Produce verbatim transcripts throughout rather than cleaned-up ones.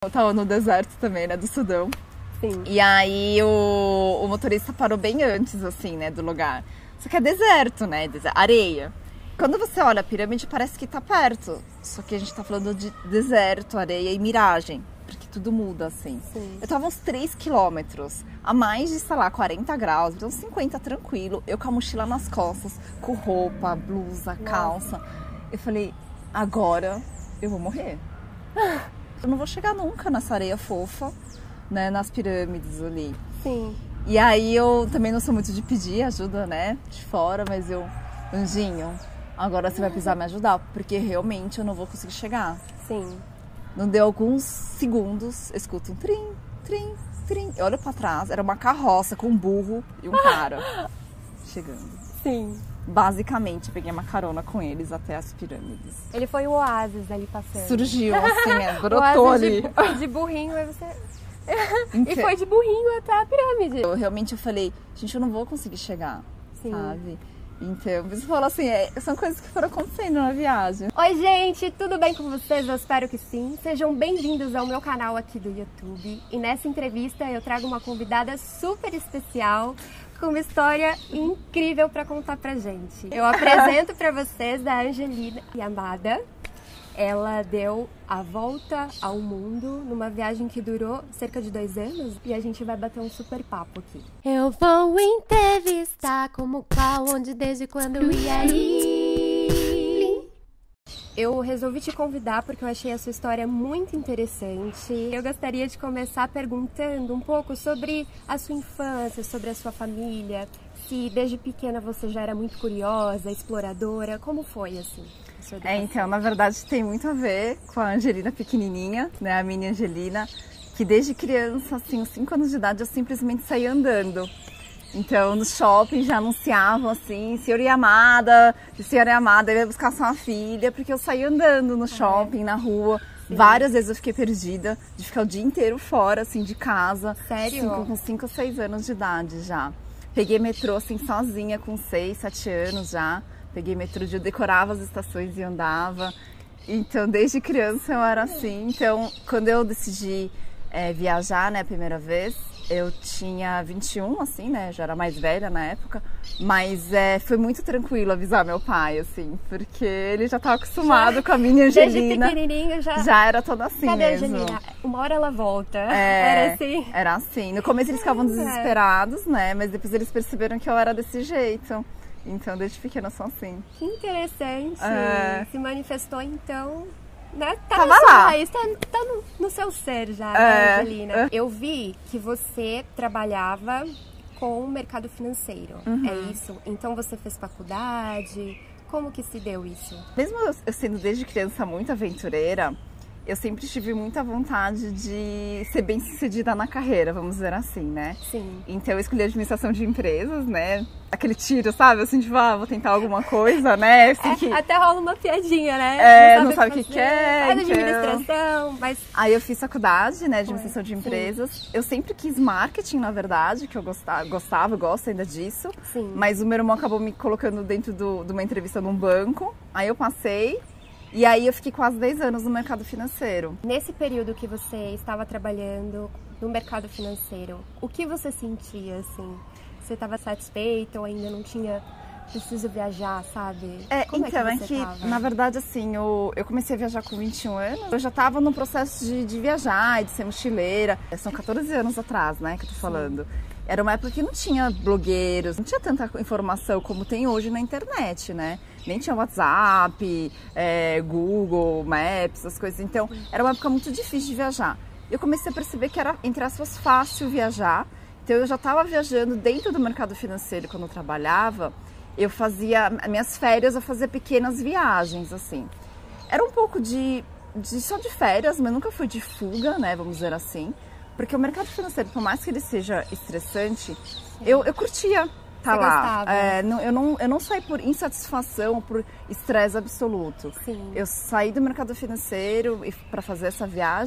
Eu tava no deserto também, né, do Sudão. Sim. E aí o, o motorista parou bem antes, assim, né, do lugar. Só que é deserto, né, areia. Quando você olha a pirâmide, parece que tá perto. Só que a gente tá falando de deserto, areia e miragem. Porque tudo muda, assim. Sim. Eu tava uns três quilômetros, a mais de, sei lá, quarenta graus, então cinquenta tranquilo. Eu com a mochila nas costas, com roupa, blusa, calça. Eu falei, agora eu vou morrer. Eu não vou chegar nunca nessa areia fofa, né, nas pirâmides ali. Sim. E aí eu também não sou muito de pedir ajuda, né, de fora, mas eu, Anjinho, agora você vai precisar me ajudar, porque realmente eu não vou conseguir chegar. Sim. Não deu alguns segundos, eu escuto um trim, trim, trim. Eu olho pra trás, era uma carroça com um burro e um cara chegando. Sim. Basicamente, eu peguei uma carona com eles até as pirâmides. Ele foi o oásis ali passando. Surgiu assim, é, brotou ali. De, de burrinho, aí você... Então, e foi de burrinho até a pirâmide. Eu realmente eu falei, gente, eu não vou conseguir chegar, Sim. sabe? Então, você falou assim, é, são coisas que foram acontecendo na viagem. Oi, gente, tudo bem com vocês? Eu espero que sim. Sejam bem-vindos ao meu canal aqui do YouTube. E nessa entrevista eu trago uma convidada super especial com uma história incrível para contar pra gente. Eu apresento para vocês a Angelina Yamada. Ela deu a volta ao mundo numa viagem que durou cerca de dois anos e a gente vai bater um super papo aqui. Eu vou entrevistar como, qual, onde, desde quando e aí. Eu resolvi te convidar porque eu achei a sua história muito interessante. Eu gostaria de começar perguntando um pouco sobre a sua infância, sobre a sua família. Se desde pequena você já era muito curiosa, exploradora, como foi assim? É, então, na verdade tem muito a ver com a Angelina pequenininha, né, a mini Angelina, que desde criança, assim, uns cinco anos de idade, eu simplesmente saía andando. Então, no shopping já anunciavam assim, senhora Yamada, senhora Yamada, eu ia buscar sua filha, porque eu saía andando no shopping, na rua. Sim. Várias vezes eu fiquei perdida, de ficar o dia inteiro fora, assim, de casa. Sério? Cinco, com cinco ou seis anos de idade já. Peguei metrô, assim, sozinha, com seis, sete anos já. Peguei metrô, eu decorava as estações e andava. Então, desde criança eu era assim. Então, quando eu decidi é, viajar, né, a primeira vez, eu tinha vinte e um, assim, né, já era mais velha na época. Mas é, foi muito tranquilo avisar meu pai, assim, porque ele já estava acostumado já, com a minha Angelina. Desde pequenininho já... Já era toda assim. Cadê mesmo. A Angelina? Uma hora ela volta. É, era assim? Era assim. No começo eles ficavam desesperados, né, mas depois eles perceberam que eu era desse jeito. Então, desde pequena sou assim. Que interessante. É... Se manifestou, então, né? Tá Tava na sua lá. raiz, tá, tá no, no seu ser já, é... né, Angelina? É... Eu vi que você trabalhava com o mercado financeiro, uhum. É isso? Então, você fez faculdade? Como que se deu isso? Mesmo eu sendo desde criança muito aventureira, eu sempre tive muita vontade de ser bem sucedida na carreira, vamos dizer assim, né? Sim. Então eu escolhi administração de empresas, né? Aquele tiro, sabe? Assim, tipo, ah, vou tentar alguma coisa, né? Assim, é, que... Até rola uma piadinha, né? É, não sabe o que, que quer. Faz então... administração, mas... Aí eu fiz faculdade, né? Administração de empresas. Sim. Eu sempre quis marketing, na verdade, que eu gostava, gostava, gosto ainda disso. Sim. Mas o meu irmão acabou me colocando dentro do, de uma entrevista num banco. Aí eu passei. E aí eu fiquei quase dez anos no mercado financeiro. Nesse período que você estava trabalhando no mercado financeiro, o que você sentia, assim? Você estava satisfeita ou ainda não tinha preciso viajar, sabe? É, Como então, é é que, que, tava? na verdade, assim, eu, eu comecei a viajar com vinte e um anos. Eu já estava no processo de, de viajar e de ser mochileira. São quatorze anos atrás, né, que eu tô falando. Sim. Era uma época que não tinha blogueiros, não tinha tanta informação como tem hoje na internet, né? Nem tinha WhatsApp, é, Google, Maps, essas coisas. Então, era uma época muito difícil de viajar. Eu comecei a perceber que era, entre aspas, fácil viajar. Então, eu já estava viajando dentro do mercado financeiro quando eu trabalhava. Eu fazia, minhas férias, eu fazia pequenas viagens, assim. Era um pouco de, de só de férias, mas nunca foi de fuga, né? Vamos dizer assim. Porque o mercado financeiro, por mais que ele seja estressante, eu, eu curtia estar lá. É, não, eu, não, eu não saí por insatisfação, por estresse absoluto. Sim. Eu saí do mercado financeiro para fazer essa viagem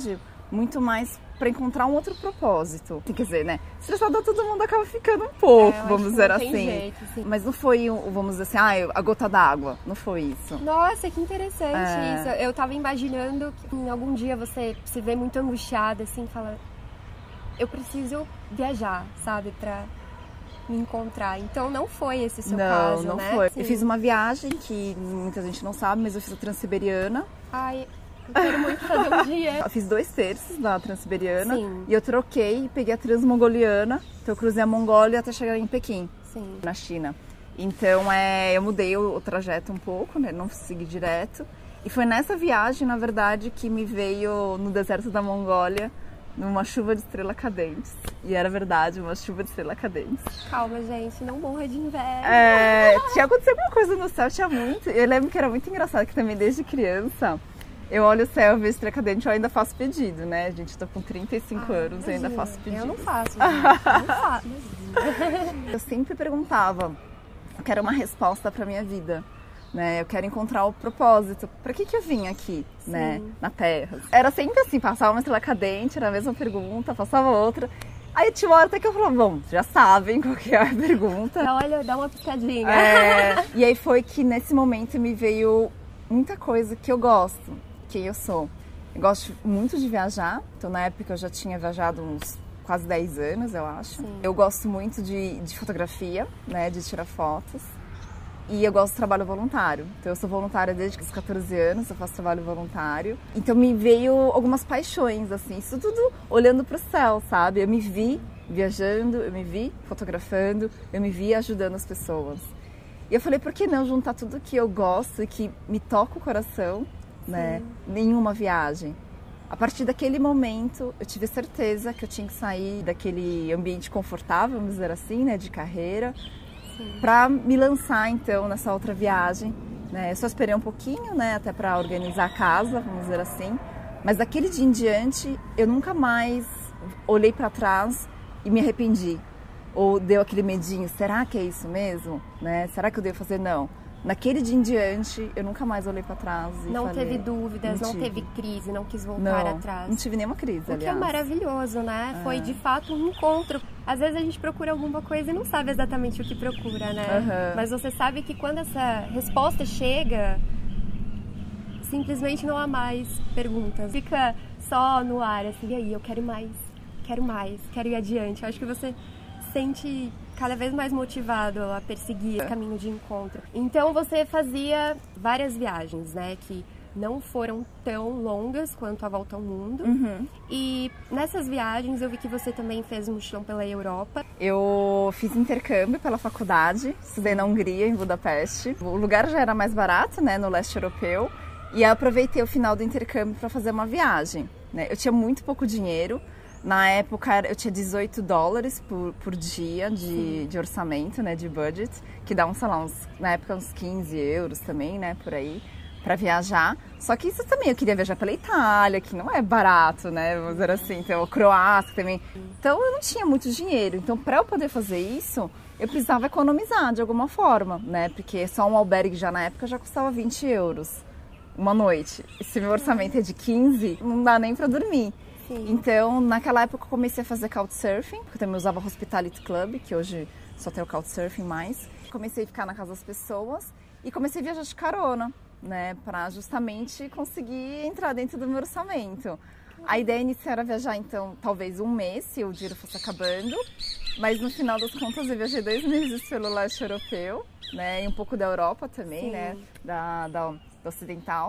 muito mais para encontrar um outro propósito. Quer dizer, né? Estressada todo mundo acaba ficando um pouco, é, vamos dizer assim. Jeito, Mas não foi, vamos dizer assim, ah, a gota d'água. Não foi isso. Nossa, que interessante é... isso. Eu tava imaginando que em algum dia você se vê muito angustiada, assim, fala, eu preciso viajar, sabe, pra me encontrar. Então não foi esse seu não, caso, não né? Não foi. Sim. Eu fiz uma viagem que muita gente não sabe, mas eu fiz a Transiberiana. Ai... Eu quero muito fazer um dia. Eu fiz dois terços da Transiberiana. Sim. E eu troquei e peguei a Transmongoliana. Então eu cruzei a Mongólia até chegar em Pequim, Sim. na China. Então é, eu mudei o, o trajeto um pouco, né? Não segui direto. E foi nessa viagem, na verdade, que me veio no deserto da Mongólia numa chuva de estrela cadentes. E era verdade, uma chuva de estrela cadentes. Calma, gente, não morra de inveja. É, tinha acontecido alguma coisa no céu, tinha muito. Eu lembro que era muito engraçado que também desde criança eu olho o céu, vejo estrela cadente, eu ainda faço pedido, né? Gente, eu tô com trinta e cinco ah, anos e ainda faço pedido. Eu não faço, gente. Eu não faço. Eu sempre perguntava, eu quero uma resposta pra minha vida, né? Eu quero encontrar o propósito. Pra que que eu vim aqui, Sim. né? Na Terra. Era sempre assim, passava uma estrela cadente, era a mesma pergunta, passava outra. Aí tinha uma hora até que eu falava, bom, já sabem qual que é a pergunta. Olha, dá uma piscadinha. É, e aí foi que nesse momento me veio muita coisa que eu gosto. Quem eu sou. Eu gosto muito de viajar, então na época eu já tinha viajado uns quase dez anos, eu acho. Sim. Eu gosto muito de, de fotografia, né, de tirar fotos. E eu gosto de trabalho voluntário. Então eu sou voluntária desde os quatorze anos, eu faço trabalho voluntário. Então me veio algumas paixões, assim, isso tudo olhando para o céu, sabe? Eu me vi viajando, eu me vi fotografando, eu me vi ajudando as pessoas. E eu falei, por que não juntar tudo que eu gosto e que me toca o coração, né, nenhuma viagem. A partir daquele momento, eu tive certeza que eu tinha que sair daquele ambiente confortável, vamos dizer assim, né, de carreira, para me lançar, então, nessa outra viagem. Né. Eu só esperei um pouquinho, né, até para organizar a casa, vamos dizer assim, mas daquele dia em diante, eu nunca mais olhei para trás e me arrependi. Ou deu aquele medinho, será que é isso mesmo? Né? Será que eu devo fazer? Não. Naquele dia em diante, eu nunca mais olhei para trás e Não falei, teve dúvidas, não, não teve crise, não quis voltar não, atrás. Não tive nenhuma crise, o aliás. que é maravilhoso, né? É. Foi de fato um encontro. Às vezes a gente procura alguma coisa e não sabe exatamente o que procura, né? Uhum. Mas você sabe que quando essa resposta chega, simplesmente não há mais perguntas. Fica só no ar, assim, e aí, eu quero mais, quero mais, quero ir adiante. Eu acho que você sente cada vez mais motivado a perseguir esse caminho de encontro. Então você fazia várias viagens, né, que não foram tão longas quanto a volta ao mundo. Uhum. E nessas viagens eu vi que você também fez um mochilão pela Europa. Eu fiz intercâmbio pela faculdade, estudei na Hungria, em Budapeste. O lugar já era mais barato, né, no leste europeu, e eu aproveitei o final do intercâmbio para fazer uma viagem, né? Eu tinha muito pouco dinheiro. Na época eu tinha dezoito dólares por, por dia de, de orçamento, né, de budget, que dá uns, sei lá, uns, na época uns quinze euros também, né, por aí, para viajar. Só que isso também, eu queria viajar pela Itália, que não é barato, né, vamos dizer assim, então Croácia também. Então eu não tinha muito dinheiro, então para eu poder fazer isso, eu precisava economizar de alguma forma, né, porque só um albergue já na época já custava vinte euros uma noite. E se meu orçamento é de quinze, não dá nem para dormir. Sim. Então, naquela época eu comecei a fazer couchsurfing, porque eu também usava Hospitality Club, que hoje só tem o couchsurfing mais. Comecei a ficar na casa das pessoas e comecei a viajar de carona, né, para justamente conseguir entrar dentro do meu orçamento. A ideia inicial era viajar, então, talvez um mês, se o dinheiro fosse acabando, mas no final das contas eu viajei dois meses pelo leste europeu, né, e um pouco da Europa também, Sim. né, da, da, da ocidental.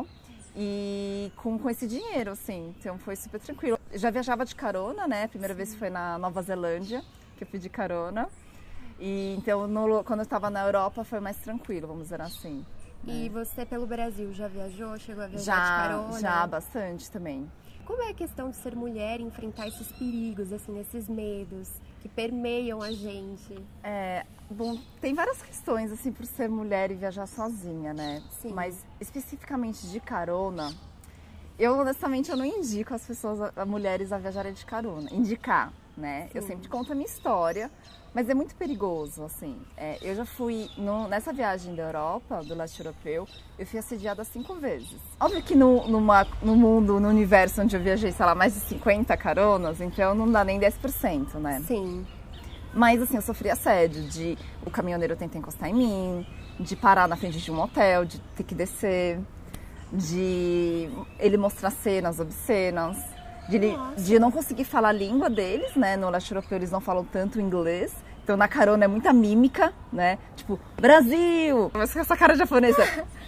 E com, com esse dinheiro, assim, então foi super tranquilo. Eu já viajava de carona, né? A primeira Sim. vez foi na Nova Zelândia, que eu fui de carona. E então, no, quando eu estava na Europa, foi mais tranquilo, vamos dizer assim. E né? Você, pelo Brasil, já viajou? Chegou a viajar já, de carona? Já, bastante também. Como é a questão de ser mulher e enfrentar esses perigos, assim, esses medos que permeiam a gente? É, bom, tem várias questões, assim, por ser mulher e viajar sozinha, né? Sim. Mas, especificamente de carona, eu, honestamente, eu não indico as pessoas, as mulheres a viajarem de carona. Indicar, né? Sim. Eu sempre conto a minha história, mas é muito perigoso, assim. É, eu já fui, no, nessa viagem da Europa, do leste europeu, eu fui assediada cinco vezes. Óbvio que no, numa, no mundo, no universo onde eu viajei, sei lá, mais de cinquenta caronas, então não dá nem dez por cento, né? Sim. Mas, assim, eu sofri assédio, de o caminhoneiro tentar encostar em mim, de parar na frente de um hotel, de ter que descer, de ele mostrar cenas obscenas, de, ele, de eu não conseguir falar a língua deles, né? No leste europeu eles não falam tanto inglês, então na carona é muita mímica, né? Tipo, Brasil! Mas com essa cara japonesa,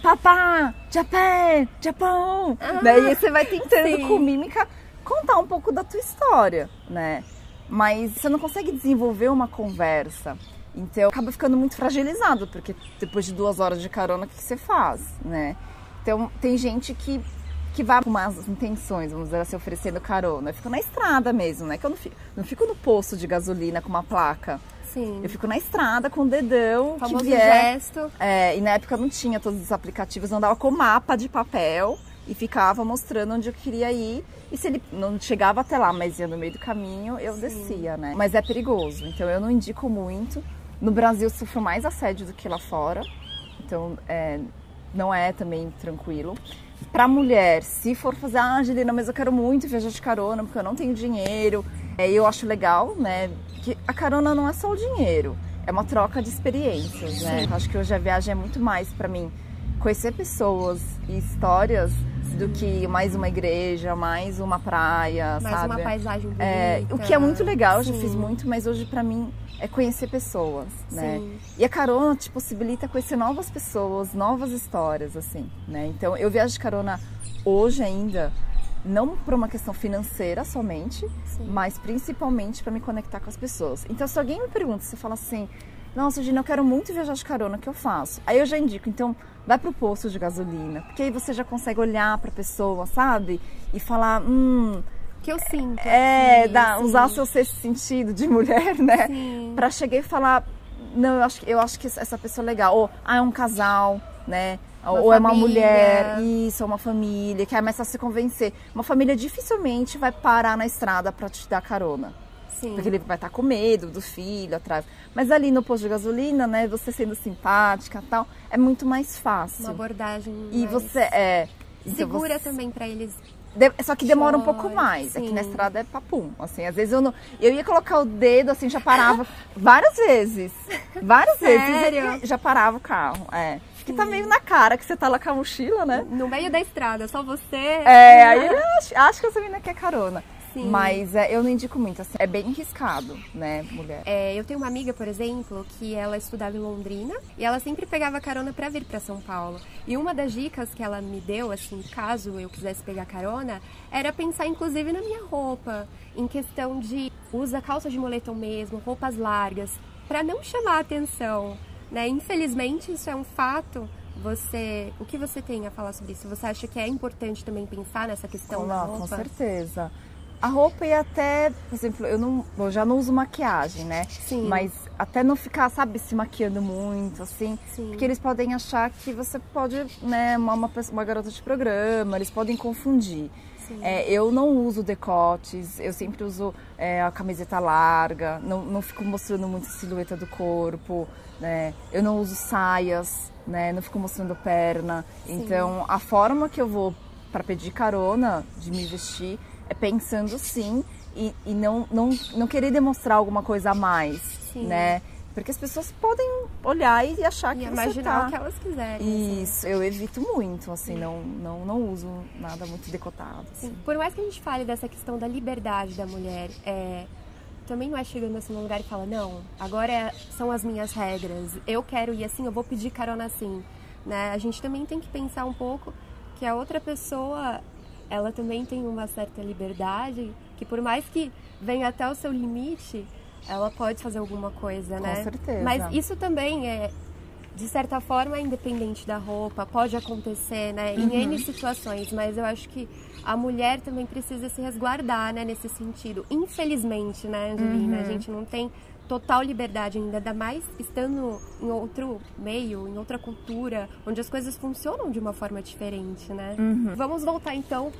papá, Japão, Japão! Ah, Daí você vai tentando sim. com mímica contar um pouco da tua história, né? Mas você não consegue desenvolver uma conversa. Então acaba ficando muito fragilizado, porque depois de duas horas de carona, o que você faz, né? Então tem gente que, que vai com más intenções, vamos dizer assim, oferecendo carona. Eu fico na estrada mesmo, né? Que eu não fico, não fico no posto de gasolina com uma placa. Sim. Eu fico na estrada com o dedão, O famoso que vier. gesto. É, e na época não tinha todos os aplicativos, eu andava com mapa de papel e ficava mostrando onde eu queria ir. E se ele não chegava até lá, mas ia no meio do caminho, eu Sim. descia, né? Mas é perigoso, então eu não indico muito. No Brasil eu sofro mais assédio do que lá fora, então é, não é também tranquilo. Pra mulher, se for fazer, ah, Angelina, mas eu quero muito viajar de carona, porque eu não tenho dinheiro. É, eu acho legal, né, que a carona não é só o dinheiro, é uma troca de experiências, né? Eu acho que hoje a viagem é muito mais pra mim conhecer pessoas e histórias do que mais uma igreja, mais uma praia, mais sabe? uma paisagem bonita. É, o que é muito legal, eu já Sim. fiz muito, mas hoje pra mim é conhecer pessoas, né? Sim. E a carona te possibilita conhecer novas pessoas, novas histórias, assim, né? Então eu viajo de carona hoje ainda, não por uma questão financeira somente, Sim. mas principalmente para me conectar com as pessoas. Então se alguém me pergunta, você fala assim, nossa, Gina, eu quero muito viajar de carona, o que eu faço? Aí eu já indico, então vai pro posto de gasolina, porque aí você já consegue olhar pra pessoa, sabe? E falar, hum... que eu sinto. É, assim, dá, sim. usar o seu sexto sentido de mulher, né? Sim. Pra chegar e falar, não, eu acho, eu acho que essa pessoa é legal. Ou, ah, é um casal, né? Uma ou é uma família. mulher, isso, é uma família, que é mais fácil se convencer. Uma família dificilmente vai parar na estrada pra te dar carona. Sim. Porque ele vai estar com medo do filho atrás. Mas ali no posto de gasolina, né, você sendo simpática e tal, é muito mais fácil. Uma abordagem E mais você é... então segura você- também pra eles. De- Só que demora um Chora, pouco mais. Aqui sim. na estrada é papum. Assim, às vezes eu não. Eu ia colocar o dedo, assim, já parava várias vezes. Várias Sério? vezes. Já parava o carro. É. Que tá meio na cara que você tá lá com a mochila, né? No meio da estrada, só você. É, aí eu acho, acho que essa menina quer carona. Sim. Mas é, eu não indico muito, assim, é bem arriscado, né, mulher? É, eu tenho uma amiga, por exemplo, que ela estudava em Londrina e ela sempre pegava carona pra vir pra São Paulo. E uma das dicas que ela me deu, assim, caso eu quisesse pegar carona, era pensar inclusive na minha roupa, em questão de usa calça de moletom mesmo, roupas largas, pra não chamar a atenção, né? Infelizmente isso é um fato. Você, o que você tem a falar sobre isso? Você acha que é importante também pensar nessa questão da Não, roupa? com certeza. A roupa e até, por exemplo, eu, não, eu já não uso maquiagem, né? Sim. Mas até não ficar, sabe, se maquiando muito, assim. Sim. Porque eles podem achar que você pode, né, uma, uma, pessoa- uma garota de programa, eles podem confundir. É, eu não uso decotes, eu sempre uso é, a camiseta larga, não, não fico mostrando muito a silhueta do corpo, né? Eu não uso saias, né? Não fico mostrando perna. Sim. Então, a forma que eu vou para pedir carona, de me vestir, é pensando sim e, e não, não, não querer demonstrar alguma coisa a mais, Sim. né? Porque as pessoas podem olhar e achar E que você imaginar tá... o que elas quiserem. assim. Isso, eu evito muito, assim, não, não, não uso nada muito decotado. Assim. Sim. Por mais que a gente fale dessa questão da liberdade da mulher, é, também não é chegando assim num lugar e fala, não, agora é- são as minhas regras, eu quero ir assim, eu vou pedir carona assim. Né? A gente também tem que pensar um pouco que a outra pessoa, ela também tem uma certa liberdade, que por mais que venha até o seu limite, ela pode fazer alguma coisa, Com né? certeza. Mas isso também é, de certa forma, é independente da roupa, pode acontecer, né? Em N situações, mas eu acho que a mulher também precisa se resguardar, né? Nesse sentido. Infelizmente, né, Angelina? Uhum. A gente não tem total liberdade ainda, ainda mais estando em outro meio, em outra cultura, onde as coisas funcionam de uma forma diferente, né? Uhum. Vamos voltar, então,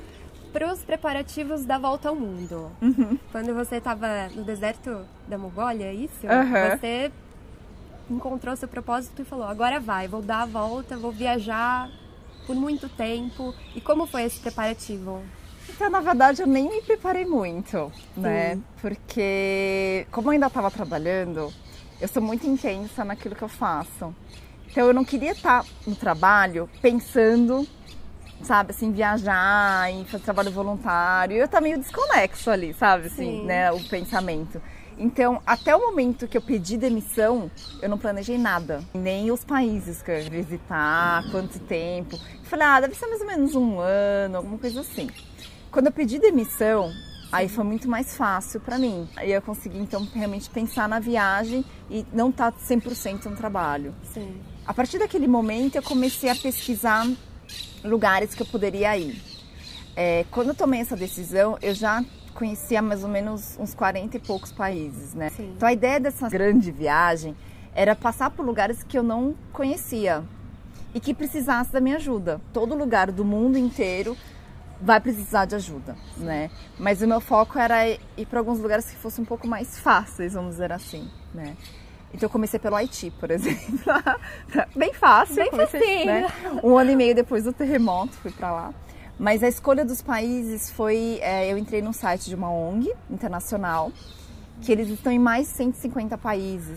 para os preparativos da volta ao mundo. Uhum. Quando você estava no deserto da Mongólia, é isso? Uhum. Você encontrou seu propósito e falou, agora vai, vou dar a volta, vou viajar por muito tempo. E como foi esse preparativo? Então, na verdade, eu nem me preparei muito, né? Sim. Porque, como eu ainda estava trabalhando, eu sou muito intensa naquilo que eu faço. Então, eu não queria estar no trabalho pensando, sabe, assim, viajar, em fazer trabalho voluntário. Eu estava meio desconexo ali, sabe, assim, Sim. né, o pensamento. Então, até o momento que eu pedi demissão, eu não planejei nada. Nem os países que eu ia visitar, quanto tempo. Eu falei, ah, deve ser mais ou menos um ano, alguma coisa assim. Quando eu pedi demissão, aí foi muito mais fácil para mim. Aí eu consegui, então, realmente pensar na viagem e não estar cem por cento no trabalho. Sim. A partir daquele momento, eu comecei a pesquisar lugares que eu poderia ir. É, quando eu tomei essa decisão, eu já conhecia mais ou menos uns quarenta e poucos países, né? Sim. Então a ideia dessa grande viagem era passar por lugares que eu não conhecia e que precisasse da minha ajuda. Todo lugar do mundo inteiro vai precisar de ajuda, né? Mas o meu foco era ir para alguns lugares que fossem um pouco mais fáceis, vamos dizer assim, né? Então eu comecei pelo Haiti, por exemplo. Bem fácil. Bem comecei, né? Um ano e meio depois do terremoto, fui para lá. Mas a escolha dos países foi... É, eu entrei num site de uma O N G internacional, que eles estão em mais de cento e cinquenta países.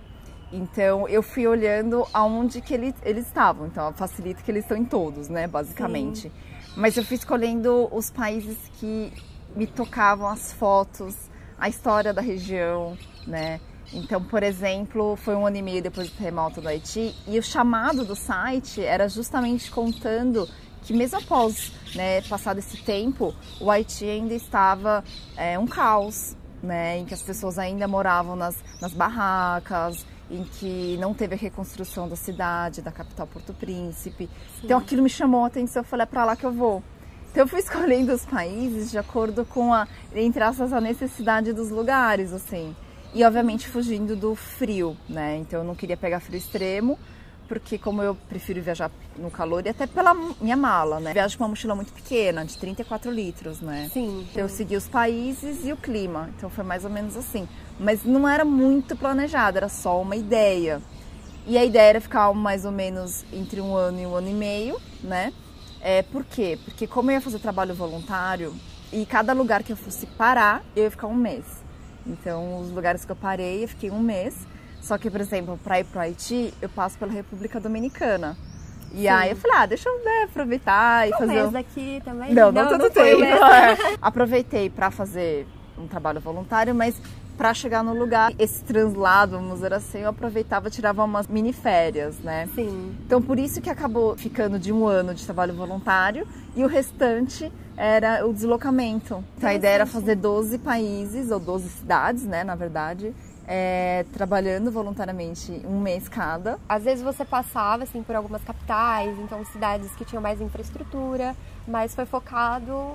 Então, eu fui olhando aonde que eles, eles estavam. Então, facilita que eles estão em todos, né, basicamente. Sim. Mas eu fui escolhendo os países que me tocavam as fotos, a história da região, né? Então, por exemplo, foi um ano e meio depois do terremoto do Haiti, e o chamado do site era justamente contando que mesmo após, né, passado esse tempo, o Haiti ainda estava é, um caos, né, em que as pessoas ainda moravam nas, nas barracas, em que não teve a reconstrução da cidade, da capital Porto Príncipe. Sim. Então aquilo me chamou a atenção, eu falei, é pra lá que eu vou. Então eu fui escolhendo os países de acordo com a, entre aspas, a necessidade dos lugares, assim. E obviamente fugindo do frio, né, então eu não queria pegar frio extremo, porque como eu prefiro viajar no calor, e até pela minha mala, né? Viajo com uma mochila muito pequena, de trinta e quatro litros, né? Sim. Então eu segui os países e o clima, então foi mais ou menos assim. Mas não era muito planejado, era só uma ideia. E a ideia era ficar mais ou menos entre um ano e um ano e meio, né? É, por quê? Porque como eu ia fazer trabalho voluntário, e cada lugar que eu fosse parar, eu ia ficar um mês. Então os lugares que eu parei, eu fiquei um mês. Só que, por exemplo, para ir para o Haiti, eu passo pela República Dominicana. E Sim. aí eu falei, ah, deixa eu né, aproveitar e um fazer... Um mês daqui também? Não, não, não todo tempo. É. Aproveitei para fazer um trabalho voluntário, mas para chegar no lugar, esse translado, vamos dizer assim, eu aproveitava, tirava umas mini férias, né? Sim. Então, por isso que acabou ficando de um ano de trabalho voluntário e o restante era o deslocamento. Então, a ideia era fazer doze países, ou doze cidades, né, na verdade, É, trabalhando voluntariamente um mês cada. Às vezes você passava assim por algumas capitais, então cidades que tinham mais infraestrutura, mas foi focado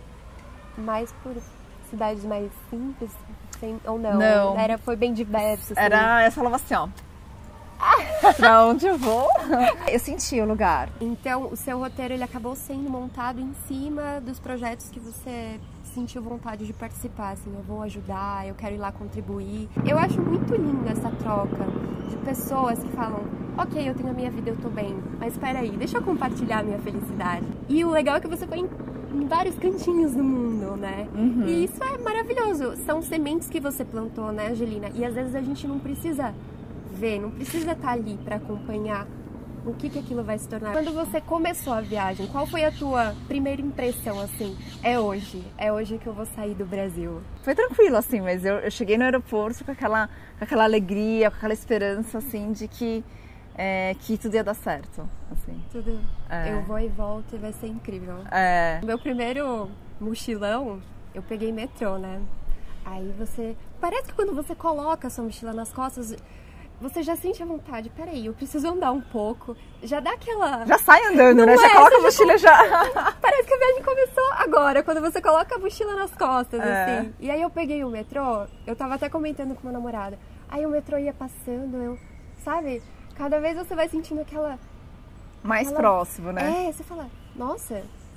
mais por cidades mais simples, sem, ou não? Não. Era, foi bem diverso. Assim. Era, eu falava assim, ó, pra onde eu vou? Eu senti o lugar. Então o seu roteiro ele acabou sendo montado em cima dos projetos que você sentiu vontade de participar, assim, eu vou ajudar, eu quero ir lá contribuir. Eu acho muito linda essa troca de pessoas que falam, ok, eu tenho a minha vida, eu tô bem, mas espera aí, deixa eu compartilhar a minha felicidade. E o legal é que você foi em, em vários cantinhos do mundo, né? Uhum. E isso é maravilhoso. São sementes que você plantou, né, Angelina? E às vezes a gente não precisa ver, não precisa estar ali para acompanhar o que que aquilo vai se tornar. Quando você começou a viagem, qual foi a tua primeira impressão, assim? É hoje, é hoje que eu vou sair do Brasil. Foi tranquilo, assim, mas eu, eu cheguei no aeroporto com aquela, com aquela alegria, com aquela esperança, assim, de que, é, que tudo ia dar certo, assim. Tudo, é. Eu vou e volto e vai ser incrível. É. Meu primeiro mochilão, eu peguei metrô, né? Aí você, parece que quando você coloca a sua mochila nas costas, você já sente a vontade, peraí, eu preciso andar um pouco, já dá aquela... Já sai andando, não né? É, já coloca a mochila já... Parece que a viagem começou agora, quando você coloca a mochila nas costas, é. assim. E aí eu peguei o metrô, eu tava até comentando com meu namorado, aí o metrô ia passando, eu, sabe, cada vez você vai sentindo aquela... Mais aquela... próximo, né? É, você fala, nossa,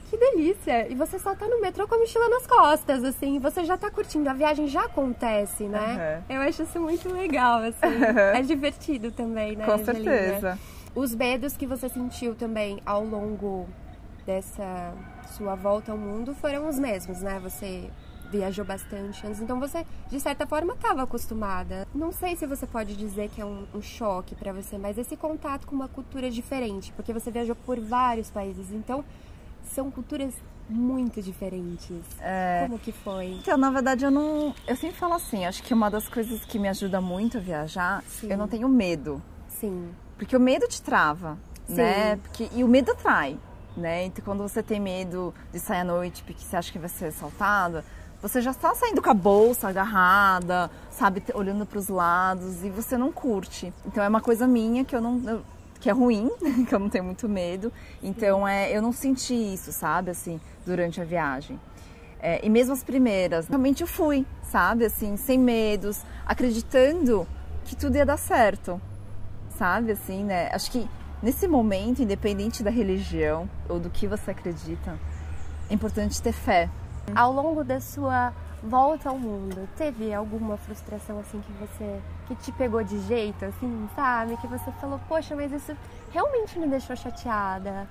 Que delícia! E você só tá no metrô com a mochila nas costas, assim, você já tá curtindo, a viagem já acontece, né? Uhum. Eu acho isso muito legal, assim. Uhum. É divertido também, né, Com Angelina? certeza. Os medos que você sentiu também ao longo dessa sua volta ao mundo foram os mesmos, né? Você viajou bastante antes, então você, de certa forma, estava acostumada. Não sei se você pode dizer que é um, um choque para você, mas esse contato com uma cultura diferente, porque você viajou por vários países, então são culturas muito diferentes. É... Como que foi? Então, na verdade, eu não... Eu sempre falo assim, acho que uma das coisas que me ajuda muito a viajar, Sim. eu não tenho medo. Sim. Porque o medo te trava, Sim. né? Porque... E o medo atrai, né? Então, quando você tem medo de sair à noite porque você acha que vai ser assaltada, você já está saindo com a bolsa agarrada, sabe? Olhando para os lados e você não curte. Então, é uma coisa minha que eu não... Eu... que é ruim, que eu não tenho muito medo, então é, eu não senti isso, sabe, assim, durante a viagem. É, e mesmo as primeiras, realmente eu fui, sabe, assim, sem medos, acreditando que tudo ia dar certo, sabe, assim, né, acho que nesse momento, independente da religião ou do que você acredita, é importante ter fé. Ao longo da sua volta ao mundo, teve alguma frustração assim que você, que te pegou de jeito, assim, sabe? Que você falou, poxa, mas isso realmente me deixou chateada.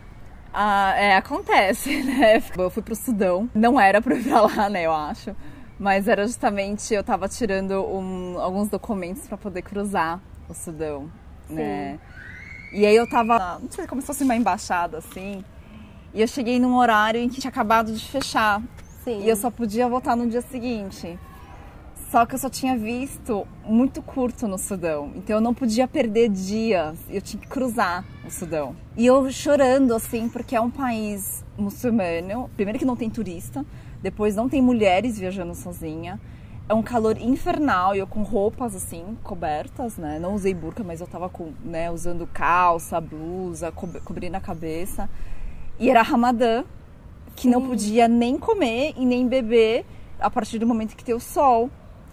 Ah, é, acontece, né? Eu fui pro Sudão, não era pra ir pra lá, né, eu acho. Mas era justamente, eu tava tirando um, alguns documentos pra poder cruzar o Sudão, Sim. né? E aí eu tava, não sei, como se fosse uma embaixada, assim. E eu cheguei num horário em que tinha acabado de fechar. Sim. E eu só podia voltar no dia seguinte. Só que eu só tinha visto muito curto no Sudão. Então eu não podia perder dias. Eu tinha que cruzar o Sudão. E eu chorando, assim, porque é um país muçulmano. Primeiro que não tem turista. Depois não tem mulheres viajando sozinha. É um calor infernal. E eu com roupas, assim, cobertas, né? Não usei burca, mas eu tava com, né, usando calça, blusa, co cobrindo a cabeça. E era Ramadã. Que Sim. não podia nem comer e nem beber a partir do momento que tem o sol.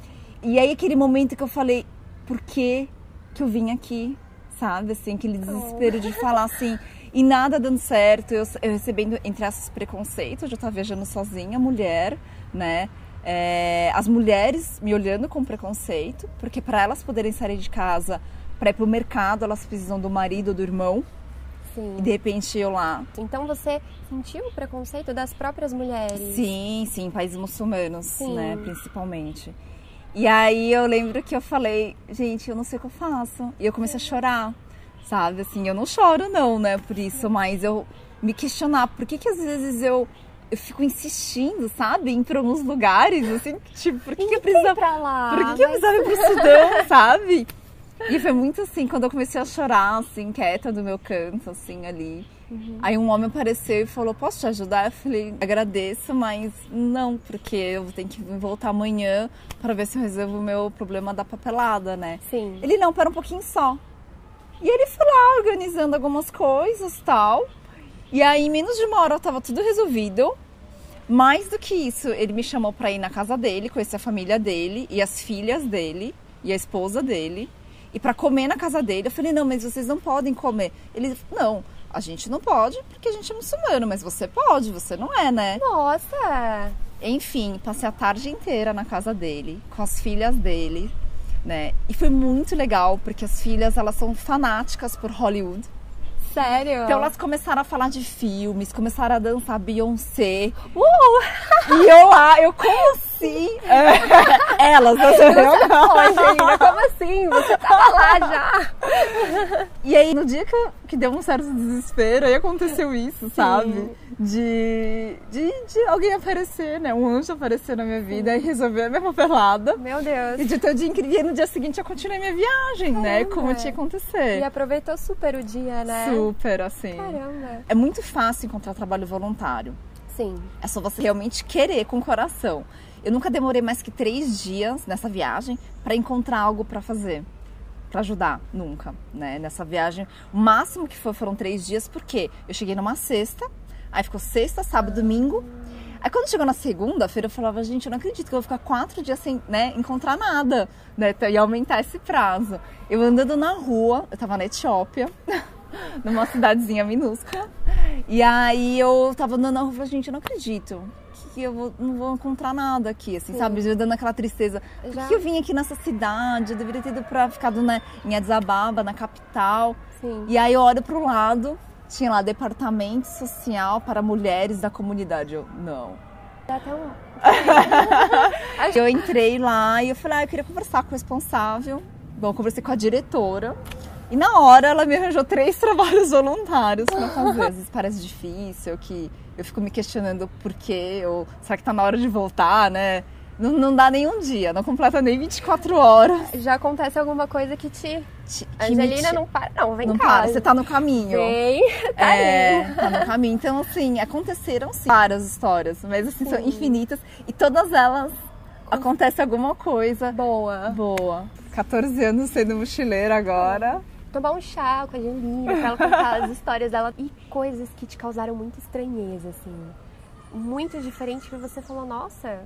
E aí aquele momento que eu falei, por que que eu vim aqui? Sabe, assim, aquele desespero oh. de falar assim, e nada dando certo, eu, eu recebendo, entre esses preconceitos, eu estava viajando sozinha, mulher, né? É, as mulheres me olhando com preconceito, porque para elas poderem sair de casa, para ir para o mercado, elas precisam do marido ou do irmão. Sim. E de repente eu lá. Então você sentiu o preconceito das próprias mulheres? Sim, sim, países muçulmanos, sim. né, principalmente. E aí eu lembro que eu falei, gente, eu não sei o que eu faço. E eu comecei a chorar, sabe, assim, eu não choro não, né, por isso, mas eu me questionar, por que que às vezes eu, eu fico insistindo, sabe, em ir para alguns lugares, assim, tipo, por que que eu precisava, pra lá, por que que mas... eu precisava ir pro Sudão, sabe? E foi muito assim, quando eu comecei a chorar, assim, quieta do meu canto, assim, ali. Uhum. Aí um homem apareceu e falou, posso te ajudar? Eu falei, agradeço, mas não, porque eu tenho que voltar amanhã para ver se eu resolvo o meu problema da papelada, né? Sim. Ele, não, pera um pouquinho só. E ele foi lá organizando algumas coisas e tal. E aí, em menos de uma hora, tava tudo resolvido. Mais do que isso, ele me chamou para ir na casa dele, conhecer a família dele e as filhas dele e a esposa dele. E para comer na casa dele, eu falei, não, mas vocês não podem comer. Ele, não, a gente não pode porque a gente é muçulmano, mas você pode, você não é, né? Nossa! Enfim, passei a tarde inteira na casa dele, com as filhas dele, né? E foi muito legal, porque as filhas, elas são fanáticas por Hollywood. Sério? Então elas começaram a falar de filmes, começaram a dançar Beyoncé. Uh! E eu lá, eu como assim? É, elas, eu não. Poxa, como assim? Você tava lá já. E aí, no dia que, eu, que deu um certo desespero, aí aconteceu isso, Sim. sabe? De, de, de alguém aparecer, né? Um anjo aparecer na minha vida Sim. e resolver a minha papelada. Meu Deus. E de ter o dia incrível. E no dia seguinte eu continuei minha viagem, Caramba. né? Como tinha que acontecer. E aproveitou super o dia, né? Super, assim. Caramba. É muito fácil encontrar trabalho voluntário. Sim. É só você realmente querer com o coração. Eu nunca demorei mais que três dias nessa viagem para encontrar algo para fazer. Pra ajudar, nunca, né? Nessa viagem, o máximo que foi foram três dias, porque eu cheguei numa sexta, aí ficou sexta, sábado, domingo. Aí quando chegou na segunda-feira, eu falava, gente, eu não acredito que eu vou ficar quatro dias sem, né, encontrar nada, né? Então, ia aumentar esse prazo. Eu andando na rua, eu tava na Etiópia, numa cidadezinha minúscula, E aí eu tava andando na rua e falei, gente, eu não acredito que eu vou, não vou encontrar nada aqui, assim, Sim. sabe? Já dando aquela tristeza. Por Já... que eu vim aqui nessa cidade? Eu deveria ter ido pra ficado, né, em Addis Ababa, na capital. Sim. E aí eu olho pro lado, tinha lá departamento social para mulheres da comunidade. Eu, não. Dá até um... Eu entrei lá e eu falei, ah, eu queria conversar com o responsável. Bom, eu conversei com a diretora. E na hora ela me arranjou três trabalhos voluntários pra fazer. Às vezes parece difícil, que eu fico me questionando por quê, ou será que tá na hora de voltar, né? Não, não dá nem um dia, não completa nem vinte e quatro horas. Já acontece alguma coisa que te... te que Angelina, te... não para, não, vem não cá. Para, você tá no caminho. Vem, tá é, aí. Tá no caminho. Então, assim, aconteceram sim, várias histórias, mas assim, sim. são infinitas. E todas elas acontece alguma coisa boa. Boa. quatorze anos sendo mochileira agora. Tomar um chá com a Angelina, pra ela contar as histórias dela. E coisas que te causaram muita estranheza, assim. Muito diferente que você falou, nossa...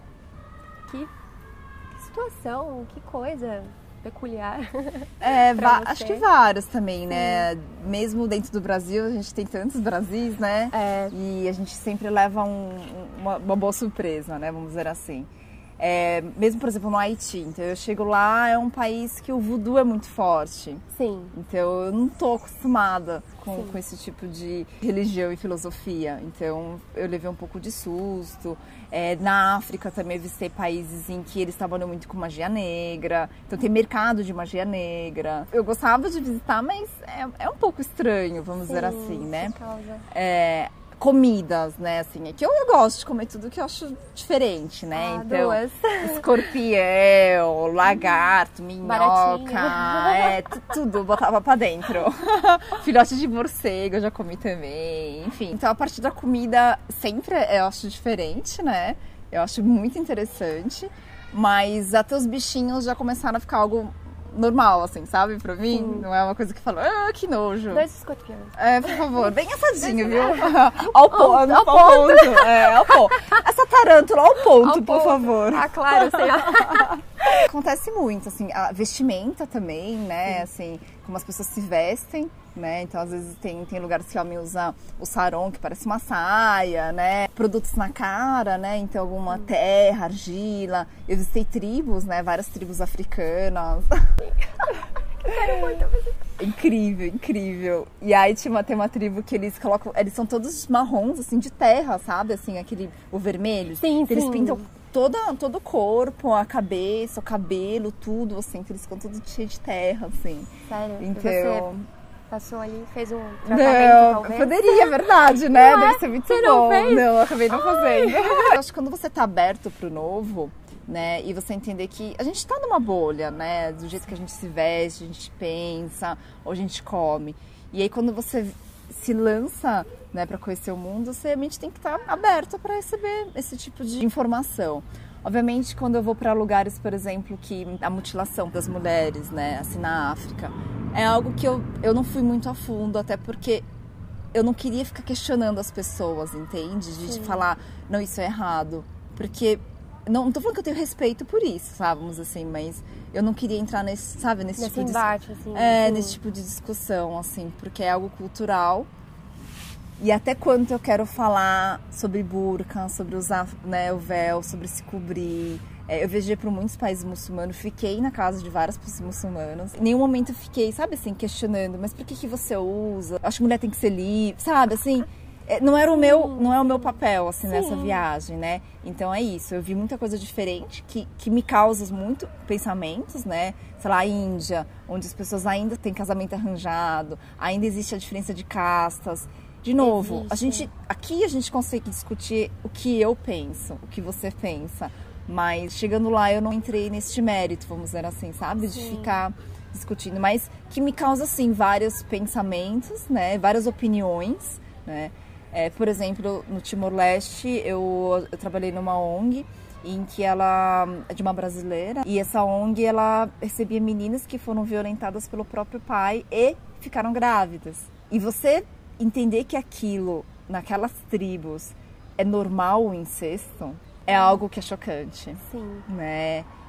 Que, que situação, que coisa peculiar. É, acho que vários também, né? Sim. Mesmo dentro do Brasil, a gente tem tantos Brasis, né? É. E a gente sempre leva um, uma, uma boa surpresa, né? Vamos dizer assim. É, mesmo, por exemplo, no Haiti. Então, eu chego lá, é um país que o voodoo é muito forte. Sim. Então, eu não tô acostumada com, com esse tipo de religião e filosofia. Então, eu levei um pouco de susto. É, na África também eu visitei países em que eles trabalham muito com magia negra. Então, tem mercado de magia negra. Eu gostava de visitar, mas é, é um pouco estranho, vamos Sim, dizer assim, né? Por causa. É, comidas, né, assim, é que eu, eu gosto de comer tudo que eu acho diferente, né, ah, então, duas. Escorpião, lagarto, minhoca, é, tudo eu botava pra dentro, filhote de morcego eu já comi também, enfim, então a parte da comida sempre eu acho diferente, né, eu acho muito interessante, mas até os bichinhos já começaram a ficar algo normal, assim, sabe? Pra mim, Sim. não é uma coisa que fala, ah, que nojo. Dois escorpiões. É, por favor, bem assadinho, viu? Ao, po ao, ao ponto. ponto. É, ao ponto. Essa tarântula ao ponto, ao por ponto. favor. Ah, claro, sei lá. Acontece muito, assim, a vestimenta também, né? Sim. Assim, como as pessoas se vestem, né? Então, às vezes, tem, tem lugares que o homem usa o sarong, que parece uma saia, né? Produtos na cara, né? Então, alguma Sim. terra, argila. Eu visitei tribos, né? Várias tribos africanas. Eu quero muito visitar. Incrível, incrível. E aí tinha uma, tem uma tribo que eles colocam... Eles são todos marrons, assim, de terra, sabe? Assim, aquele... O vermelho. Sim, Eles sim. pintam toda, todo o corpo, a cabeça, o cabelo, tudo, assim. Que eles ficam todos cheios de terra, assim. Sério? Então... Você passou ali, fez um tratamento, não, talvez? Poderia, é verdade, né? Não Deve é? ser muito Você bom. não fez? Não, eu acabei não fazendo. Eu acho que quando você tá aberto pro novo... Né? E você entender que a gente está numa bolha, né? Do jeito que a gente se veste, a gente pensa, ou a gente come. E aí quando você se lança, né, para conhecer o mundo, você realmente tem que estar aberto para receber esse tipo de informação. Obviamente, quando eu vou para lugares, por exemplo, que a mutilação das mulheres, né, assim na África, é algo que eu, eu não fui muito a fundo, até porque eu não queria ficar questionando as pessoas, entende? De, de falar, não, isso é errado. Porque Não, não tô falando que eu tenho respeito por isso, sabe, vamos assim, mas eu não queria entrar nesse, sabe, nesse, nesse tipo embate, de... assim. É, assim. nesse tipo de discussão, assim, porque é algo cultural. E até quanto eu quero falar sobre burca, sobre usar, né, o véu, sobre se cobrir. É, eu viajei para muitos países muçulmanos, fiquei na casa de várias pessoas muçulmanas. Em nenhum momento eu fiquei, sabe, assim, questionando, mas por que que você usa? Acho que mulher tem que ser livre, sabe, assim... Não era o meu, não é o meu papel, assim, Sim. nessa viagem, né? Então é isso, eu vi muita coisa diferente que, que me causa muito pensamentos, né? Sei lá, a Índia, onde as pessoas ainda têm casamento arranjado, ainda existe a diferença de castas. De novo, existe. a gente, aqui a gente consegue discutir o que eu penso, o que você pensa, mas chegando lá eu não entrei neste mérito, vamos dizer assim, sabe? De Sim. ficar discutindo, mas que me causa, assim, vários pensamentos, né? Várias opiniões, né? É, por exemplo, no Timor-Leste, eu, eu trabalhei numa O N G em que ela é de uma brasileira e essa O N G ela recebia meninas que foram violentadas pelo próprio pai e ficaram grávidas. E você entender que aquilo, naquelas tribos, é normal o incesto, é algo que é chocante. Sim. Né?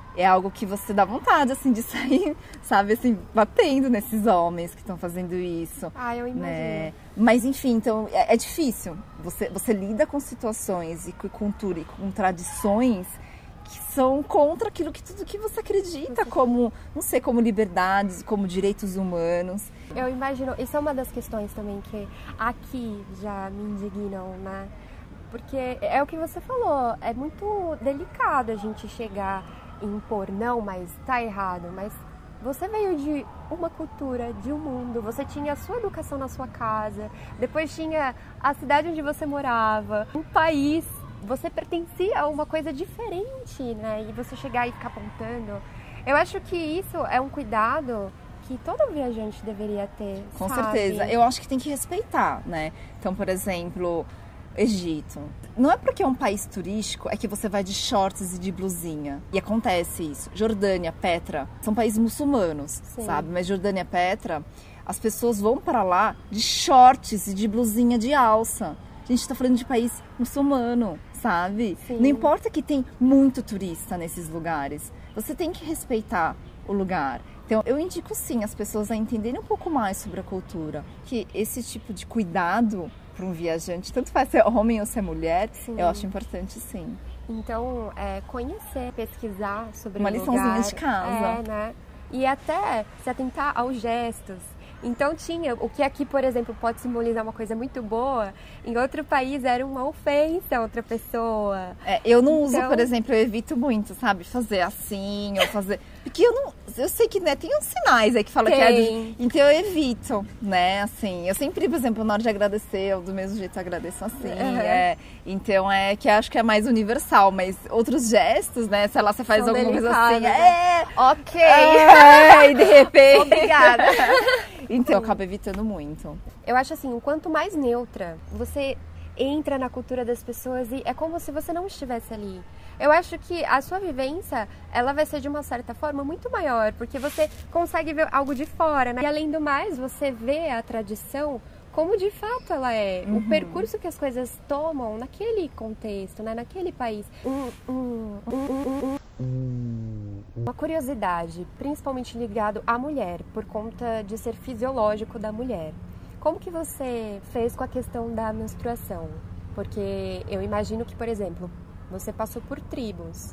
é algo que você dá vontade, assim, de sair, sabe, assim, batendo nesses homens que estão fazendo isso. Ah, eu imagino. Né? Mas, enfim, então, é, é difícil. Você, você lida com situações e com cultura e com tradições que são contra aquilo que tudo que você acredita, como, não sei, como liberdades, como direitos humanos. Eu imagino, isso é uma das questões também que aqui já me indignam, né? Porque é o que você falou, é muito delicado a gente chegar e impor, não, mas tá errado, mas você veio de uma cultura, de um mundo, você tinha a sua educação na sua casa, depois tinha a cidade onde você morava, um país, você pertencia a uma coisa diferente, né? E você chegar e ficar apontando. Eu acho que isso é um cuidado que todo viajante deveria ter. Com sabe? certeza. Eu acho que tem que respeitar, né? Então, por exemplo, Egito. Não é porque é um país turístico é que você vai de shorts e de blusinha. E acontece isso. Jordânia, Petra, são países muçulmanos, Sim. sabe? Mas Jordânia, Petra, as pessoas vão para lá de shorts e de blusinha de alça. A gente está falando de país muçulmano, sabe? Sim. Não importa que tem muito turista nesses lugares. Você tem que respeitar o lugar. Então, eu indico sim as pessoas a entenderem um pouco mais sobre a cultura. Que esse tipo de cuidado para um viajante, tanto faz ser homem ou ser mulher, Sim. eu acho importante sim. Então, é, conhecer, pesquisar sobre Uma o liçãozinha lugar, de casa. É, né? E até se atentar aos gestos. Então tinha, o que aqui, por exemplo, pode simbolizar uma coisa muito boa, em outro país era uma ofensa a outra pessoa. É, eu não uso, Então- por exemplo, eu evito muito, sabe? Fazer assim, ou fazer... Porque eu não... Eu sei que, né, tem uns sinais aí que fala que é... Tem. de- Então eu evito, né, assim... Eu sempre, por exemplo, na hora de agradecer, eu do mesmo jeito agradeço assim, Uhum. é... Então é que eu acho que é mais universal, mas outros gestos, né? Sei lá, você faz São alguma coisa assim... delicados, É... Ok. É, e de repente... Obrigada. Então eu acabo evitando muito. Eu acho assim, o quanto mais neutra você entra na cultura das pessoas e é como se você não estivesse ali. Eu acho que a sua vivência, ela vai ser de uma certa forma muito maior, porque você consegue ver algo de fora, né? E além do mais, você vê a tradição como de fato ela é, Uhum. o percurso que as coisas tomam naquele contexto, né? Naquele país. Um, um, um, um, uma curiosidade, principalmente ligado à mulher, por conta de ser fisiológico da mulher. Como que você fez com a questão da menstruação? Porque eu imagino que, por exemplo, você passou por tribos,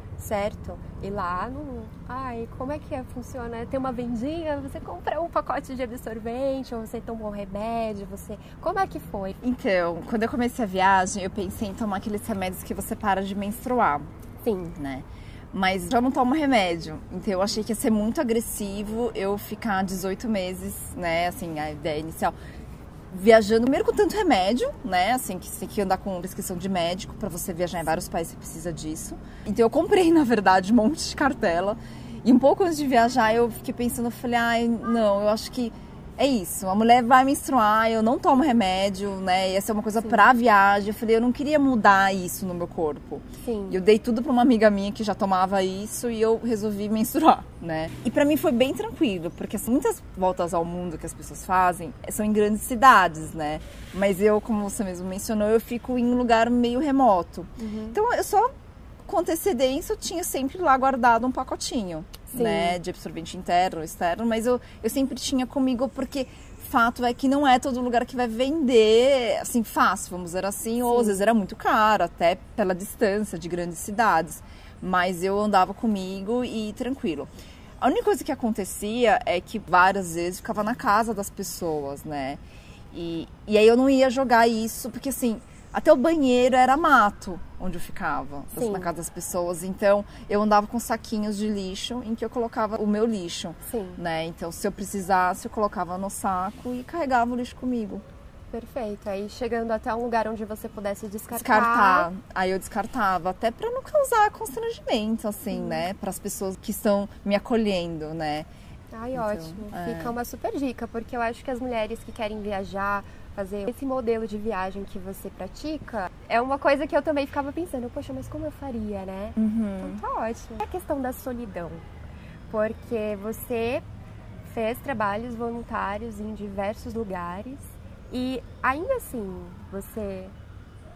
certo? E lá, não... ai, como é que é, funciona? Tem uma vendinha, você compra um pacote de absorvente, ou você toma um remédio, você... Como é que foi? Então, quando eu comecei a viagem, eu pensei em tomar aqueles remédios que você para de menstruar, Sim. né? Mas já não tomo remédio, então eu achei que ia ser muito agressivo eu ficar dezoito meses, né, assim, a ideia inicial, viajando primeiro com tanto remédio, né, assim, que você tem que andar com prescrição de médico para você viajar em vários países, você precisa disso. Então eu comprei, na verdade, um monte de cartela e um pouco antes de viajar eu fiquei pensando, eu falei, ai, não, eu acho que é isso, a mulher vai menstruar, eu não tomo remédio, né, ia ser uma coisa Sim. pra viagem, eu falei, eu não queria mudar isso no meu corpo. Sim. E eu dei tudo pra uma amiga minha que já tomava isso e eu resolvi menstruar, né? E pra mim foi bem tranquilo, porque assim, muitas voltas ao mundo que as pessoas fazem são em grandes cidades, né? Mas eu, como você mesmo mencionou, eu fico em um lugar meio remoto. Uhum. Então eu só, com antecedência, eu tinha sempre lá guardado um pacotinho, Sim. né? De absorvente interno, externo, mas eu, eu sempre tinha comigo porque... Fato é que não é todo lugar que vai vender assim fácil, vamos dizer assim, ou Sim. às vezes era muito caro, até pela distância de grandes cidades. Mas eu andava comigo e tranquilo. A única coisa que acontecia é que várias vezes ficava na casa das pessoas, né? E, e aí eu não ia jogar isso, porque assim, até o banheiro era mato onde eu ficava, Sim. na casa das pessoas. Então eu andava com saquinhos de lixo em que eu colocava o meu lixo. Sim. Né? Então, se eu precisasse, eu colocava no saco e carregava o lixo comigo. Perfeito. Aí chegando até um lugar onde você pudesse descartar. Descartar. Aí eu descartava, até para não causar constrangimento, assim, hum. né? Para as pessoas que estão me acolhendo, né? Ai, então, ótimo. É... Fica uma super dica, porque eu acho que as mulheres que querem viajar, fazer esse modelo de viagem que você pratica, é uma coisa que eu também ficava pensando, poxa, mas como eu faria, né? Uhum. Então tá ótimo. É a questão da solidão, porque você fez trabalhos voluntários em diversos lugares e ainda assim você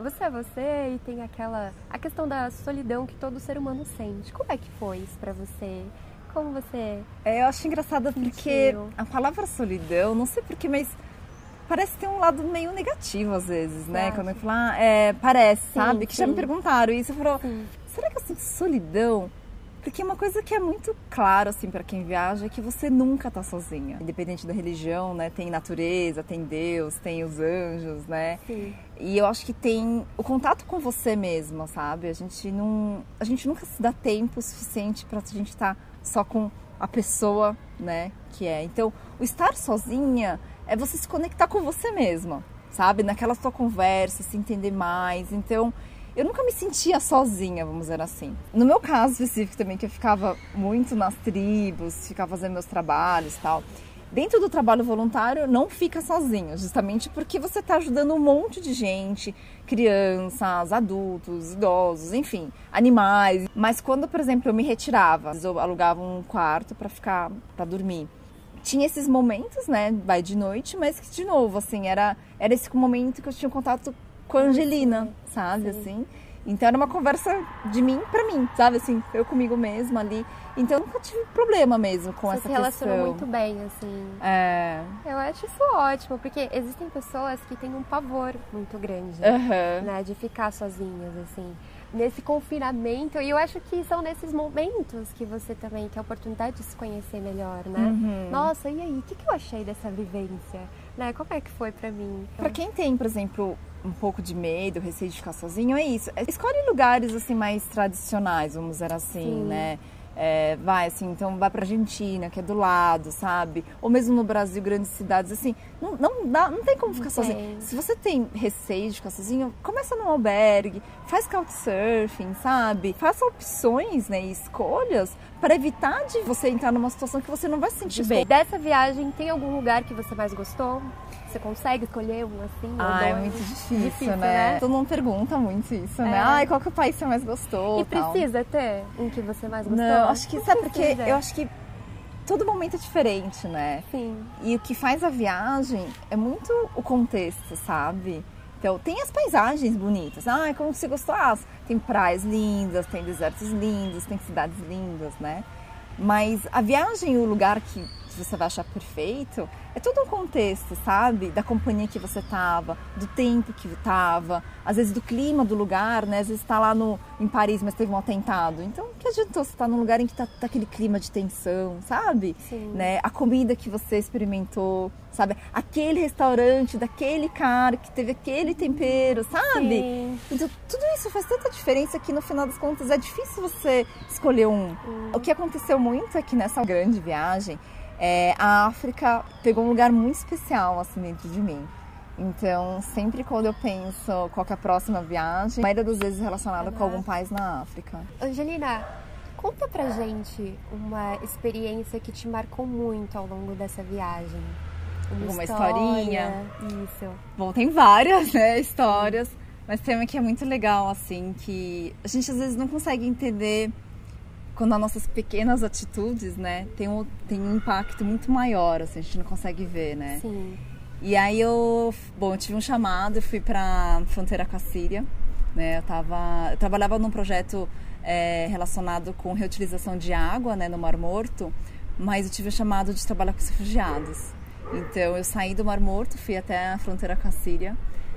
você é você e tem aquela a questão da solidão que todo ser humano sente. Como é que foi isso pra você? Como você É, eu acho engraçado porque a palavra solidão, não sei porquê, mas parece ter um lado meio negativo às vezes, né? Acha? Quando eu falo, ah, é, parece, Sim, sabe? Que já me sim. perguntaram isso, eu falo, Sim. será que eu sinto solidão? Porque uma coisa que é muito claro, assim, para quem viaja é que você nunca tá sozinha. Independente da religião, né? Tem natureza, tem Deus, tem os anjos, né? Sim. E eu acho que tem o contato com você mesma, sabe? A gente não, a gente nunca se dá tempo suficiente pra gente estar só com a pessoa, né? Que é. Então, o estar sozinha é você se conectar com você mesma, sabe? Naquela sua conversa, se entender mais. Então, eu nunca me sentia sozinha, vamos dizer assim. No meu caso específico também, que eu ficava muito nas tribos, ficava fazendo meus trabalhos e tal. Dentro do trabalho voluntário, não fica sozinho, justamente porque você está ajudando um monte de gente, crianças, adultos, idosos, enfim, animais. Mas quando, por exemplo, eu me retirava, eu alugava um quarto para ficar, para dormir. Tinha esses momentos, né, vai de noite, mas que, de novo, assim, era, era esse momento que eu tinha contato com a Angelina, sabe, Sim. assim. Então era uma conversa de mim pra mim, sabe, assim, eu comigo mesma ali. Então eu nunca tive problema mesmo com Você essa se relacionou questão. muito bem, assim. É. Eu acho isso ótimo, porque existem pessoas que têm um pavor muito grande, Aham. né, de ficar sozinhas, assim, nesse confinamento. E eu acho que são nesses momentos que você também tem a oportunidade de se conhecer melhor, né? Uhum. Nossa, e aí, o que, que eu achei dessa vivência? Né? Como é que foi pra mim? Pra quem tem, por exemplo, um pouco de medo, receio de ficar sozinho, é isso. Escolhe lugares assim mais tradicionais, vamos dizer assim, Sim. né? É, vai assim, então vai pra Argentina, que é do lado, sabe? Ou mesmo no Brasil, grandes cidades, assim, não, não, dá, não tem como ficar Não sozinho. tem. Se você tem receio de ficar sozinho, começa num albergue, faz couchsurfing, sabe? Faça opções, né, e escolhas para evitar de você entrar numa situação que você não vai se sentir bem. Dessa viagem, tem algum lugar que você mais gostou? Você consegue escolher um assim? Ah, ou é dois? muito difícil, Difícil, né? né? Todo mundo pergunta muito isso, né? É. Ai, qual que é o país que você mais gostou? E tal. precisa ter um que você mais gostou? Não, acho que, Não sabe porque precisa. eu acho que todo momento é diferente, né? Sim. E o que faz a viagem é muito o contexto, sabe? Então, tem as paisagens bonitas. Ah, como você gostou? Ah, tem praias lindas, tem desertos lindos, tem cidades lindas, né? Mas a viagem, o lugar que você vai achar perfeito, é todo um contexto, sabe? Da companhia que você tava, do tempo que tava, às vezes do clima do lugar, né? Às vezes tá lá no, em Paris, mas teve um atentado. Então, que adiantou você estar num lugar em que tá, tá aquele clima de tensão, sabe? Sim. Né? A comida que você experimentou, sabe? Aquele restaurante daquele cara que teve aquele tempero, sabe? Sim. Então, tudo isso faz tanta diferença que no final das contas é difícil você escolher um. Hum. O que aconteceu muito é que nessa grande viagem, é, a África pegou um lugar muito especial assim dentro de mim. Então, sempre quando eu penso qual que é a próxima viagem, a maioria das vezes relacionada É com na algum país na África. Angelina, conta pra gente uma experiência que te marcou muito ao longo dessa viagem. Uma, Uma história. historinha. Isso. Bom, tem várias, né, histórias, mas tem uma que é muito legal, assim, que a gente às vezes não consegue entender quando as nossas pequenas atitudes, né, tem um, tem um impacto muito maior, assim, a gente não consegue ver, né? Sim. E aí eu, bom, eu tive um chamado, eu fui pra fronteira com a Síria, né, eu tava, eu trabalhava num projeto é, relacionado com reutilização de água, né, no Mar Morto, mas eu tive um chamado de trabalhar com os refugiados. Então eu saí do Mar Morto, fui até a fronteira com a Síria.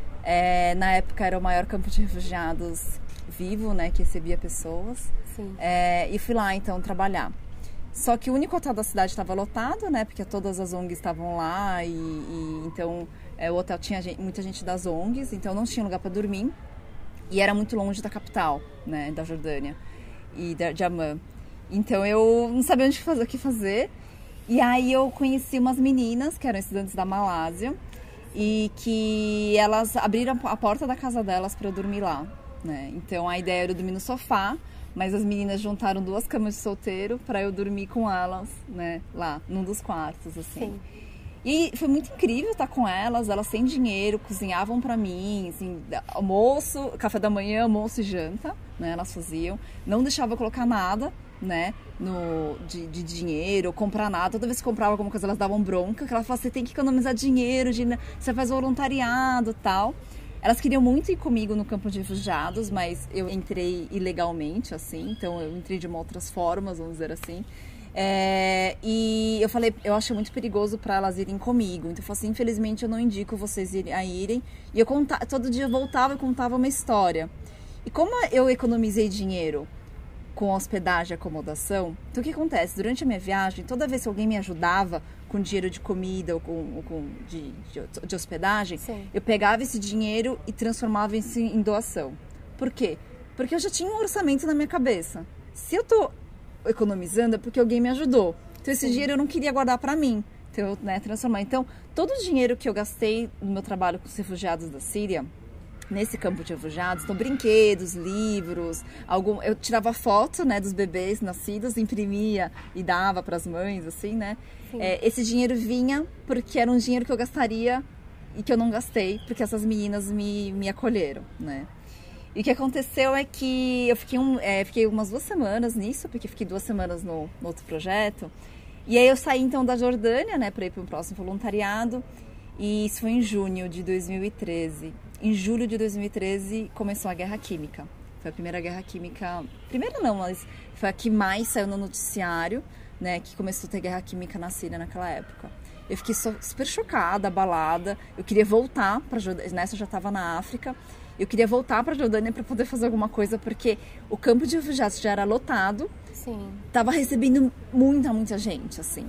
É, na época era o maior campo de refugiados vivo, né, que recebia pessoas. Sim. É, e fui lá então trabalhar. Só que o único hotel da cidade estava lotado, né, porque todas as O N Gs estavam lá e, e então é, o hotel tinha gente, muita gente das O N Gs, então não tinha lugar para dormir e era muito longe da capital, né, da Jordânia e da, de Amman. Então eu não sabia onde fazer, o que fazer. E aí eu conheci umas meninas que eram estudantes da Malásia e que elas abriram a porta da casa delas para eu dormir lá, né? Então a ideia era eu dormir no sofá, mas as meninas juntaram duas camas de solteiro para eu dormir com elas, né, lá num dos quartos, assim. Sim. E foi muito incrível estar com elas, elas sem dinheiro, cozinhavam para mim, assim, almoço, café da manhã, almoço e janta, né, elas faziam, não deixava eu colocar nada, né, no, de, de dinheiro, comprar nada. Toda vez que comprava alguma coisa, elas davam bronca, que ela falava, você tem que economizar dinheiro, de, você faz voluntariado e tal. Elas queriam muito ir comigo no campo de refugiados, mas eu entrei ilegalmente, assim, então eu entrei de uma outras formas, vamos dizer assim. É, e eu falei, eu achei muito perigoso para elas irem comigo. Então eu falei assim, infelizmente eu não indico vocês a irem. E eu contava, todo dia eu voltava e contava uma história. E como eu economizei dinheiro com hospedagem e acomodação, então o que acontece? Durante a minha viagem, toda vez que alguém me ajudava com dinheiro de comida ou com, ou com de, de, de hospedagem, Sim. eu pegava esse dinheiro e transformava isso em doação. Por quê? Porque eu já tinha um orçamento na minha cabeça. Se eu tô economizando é porque alguém me ajudou. Então esse Sim. dinheiro eu não queria guardar para mim. Então eu, né, transformar. Então todo o dinheiro que eu gastei no meu trabalho com os refugiados da Síria, nesse campo de refugiados, então brinquedos, livros, algum, eu tirava foto, né, dos bebês nascidos, imprimia e dava para as mães, assim, né? É, esse dinheiro vinha porque era um dinheiro que eu gastaria e que eu não gastei, porque essas meninas me, me acolheram, né? E o que aconteceu é que eu fiquei, um, é, fiquei umas duas semanas nisso, porque fiquei duas semanas no, no outro projeto. E aí eu saí então da Jordânia, né, para ir para um próximo voluntariado. E isso foi em junho de dois mil e treze. Em julho de dois mil e treze começou a Guerra Química. Foi a primeira guerra química... Primeira não, mas foi a que mais saiu no noticiário, né, que começou a ter guerra química na Síria naquela época. Eu fiquei super chocada, abalada. Eu queria voltar para a Jordânia. Nessa eu já estava na África. Eu queria voltar para a Jordânia para poder fazer alguma coisa, porque o campo de refugiados já era lotado. Sim. Tava recebendo muita, muita gente, assim.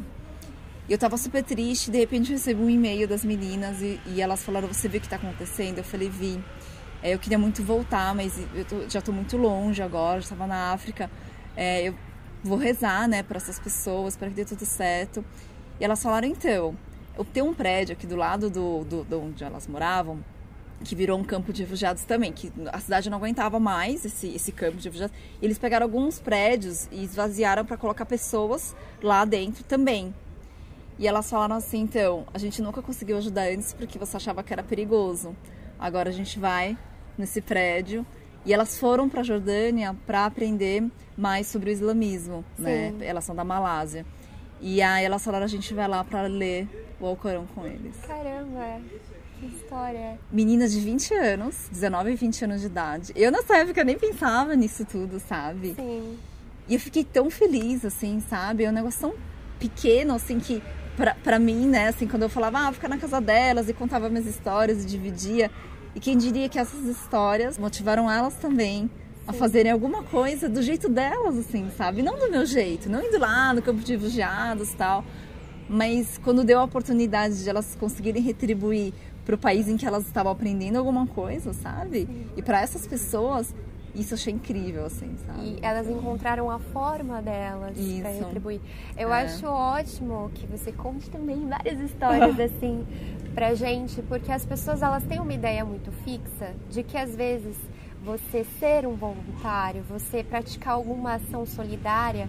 E eu tava super triste, de repente eu recebi um e-mail das meninas e, e elas falaram, você viu o que tá acontecendo? Eu falei, vi. É, eu queria muito voltar, mas eu tô, já tô muito longe agora, já estava na África. É, eu vou rezar, né, para essas pessoas, para que dê tudo certo. E elas falaram, então, eu tenho um prédio aqui do lado do, do, do onde elas moravam, que virou um campo de refugiados também, que a cidade não aguentava mais esse, esse campo de refugiados. Eles pegaram alguns prédios e esvaziaram para colocar pessoas lá dentro também. E elas falaram assim, então, a gente nunca conseguiu ajudar antes porque você achava que era perigoso. Agora a gente vai nesse prédio. E elas foram para a Jordânia para aprender mais sobre o islamismo, Sim. né? Elas são da Malásia. E aí elas falaram, a gente vai lá para ler o Alcorão com eles. Caramba! Que história. Meninas de vinte anos, dezenove e vinte anos de idade. Eu nessa época nem pensava nisso tudo, sabe? Sim. E eu fiquei tão feliz, assim, sabe? É um negócio tão pequeno, assim, que pra, pra mim, né, assim, quando eu falava, ah, ficar na casa delas e contava minhas histórias e dividia. E quem diria que essas histórias motivaram elas também a Sim. fazerem alguma coisa do jeito delas, assim, sabe? Não do meu jeito, não indo lá no campo de refugiados e tal. Mas quando deu a oportunidade de elas conseguirem retribuir para o país em que elas estavam aprendendo alguma coisa, sabe? Sim. E para essas pessoas, isso eu achei incrível, assim, sabe? E elas encontraram a forma delas para retribuir. Eu é. acho ótimo que você conte também várias histórias, assim, pra gente, porque as pessoas, elas têm uma ideia muito fixa de que, às vezes, você ser um voluntário, você praticar alguma ação solidária,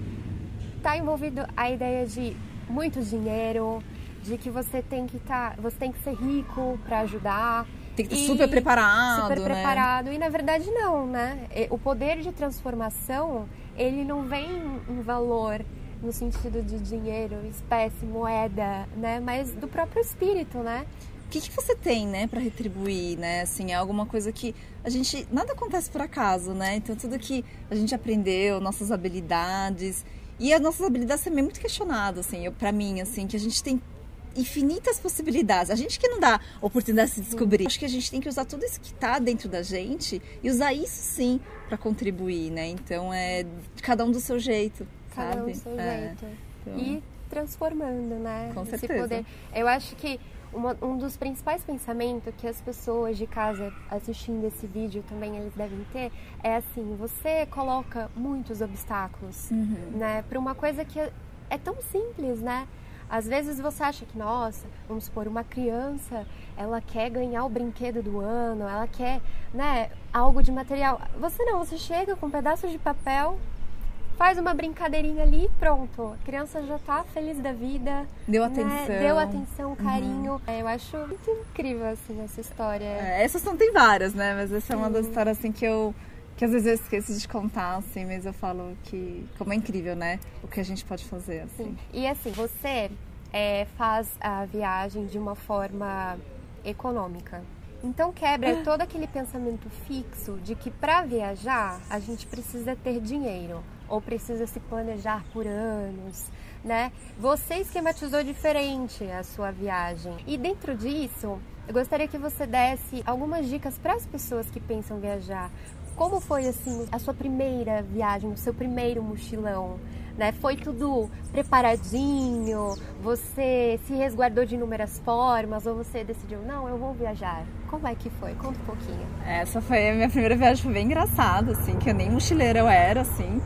tá envolvido a ideia de muito dinheiro, de que você tem que tá, você tem que ser rico para ajudar. Tem que estar super preparado, super né? preparado. E na verdade não, né? O poder de transformação, ele não vem em valor no sentido de dinheiro, espécie, moeda, né? Mas do próprio espírito, né? O que, que você tem, né, para retribuir, né? Assim, é alguma coisa que a gente... Nada acontece por acaso, né? Então tudo que a gente aprendeu, nossas habilidades... E as nossas habilidades também é muito questionado, assim, eu, pra mim, assim, que a gente tem infinitas possibilidades. A gente que não dá oportunidade de se descobrir. Acho que a gente tem que usar tudo isso que tá dentro da gente e usar isso sim para contribuir, né? Então é cada um do seu jeito, cada sabe? um do seu é. jeito. Então... E transformando, né? Com Esse certeza. Poder. Eu acho que uma, um dos principais pensamentos que as pessoas de casa assistindo esse vídeo também eles devem ter é assim, você coloca muitos obstáculos, uhum. né? Para uma coisa que é, é tão simples, né? Às vezes você acha que, nossa, vamos supor, uma criança, ela quer ganhar o brinquedo do ano, ela quer, né, algo de material. Você não, você chega com um pedaço de papel, faz uma brincadeirinha ali e pronto. A criança já tá feliz da vida. Deu né? atenção. Deu atenção, carinho. Uhum. Eu acho muito incrível, assim, essa história. É, essas não tem várias, né? Mas essa é uma das histórias, assim, que eu... que às vezes eu esqueço de contar, assim, mas eu falo que como é incrível, né? O que a gente pode fazer, assim. Sim. E assim, você é, faz a viagem de uma forma econômica. Então quebra todo aquele pensamento fixo de que para viajar a gente precisa ter dinheiro ou precisa se planejar por anos, né? Você esquematizou diferente a sua viagem. E dentro disso, eu gostaria que você desse algumas dicas para as pessoas que pensam viajar. Como foi assim a sua primeira viagem, o seu primeiro mochilão? Né? Foi tudo preparadinho? Você se resguardou de inúmeras formas? Ou você decidiu, não, eu vou viajar? Como é que foi? Conta um pouquinho. Essa foi a minha primeira viagem, foi bem engraçada, assim, que eu nem mochileira eu era, assim.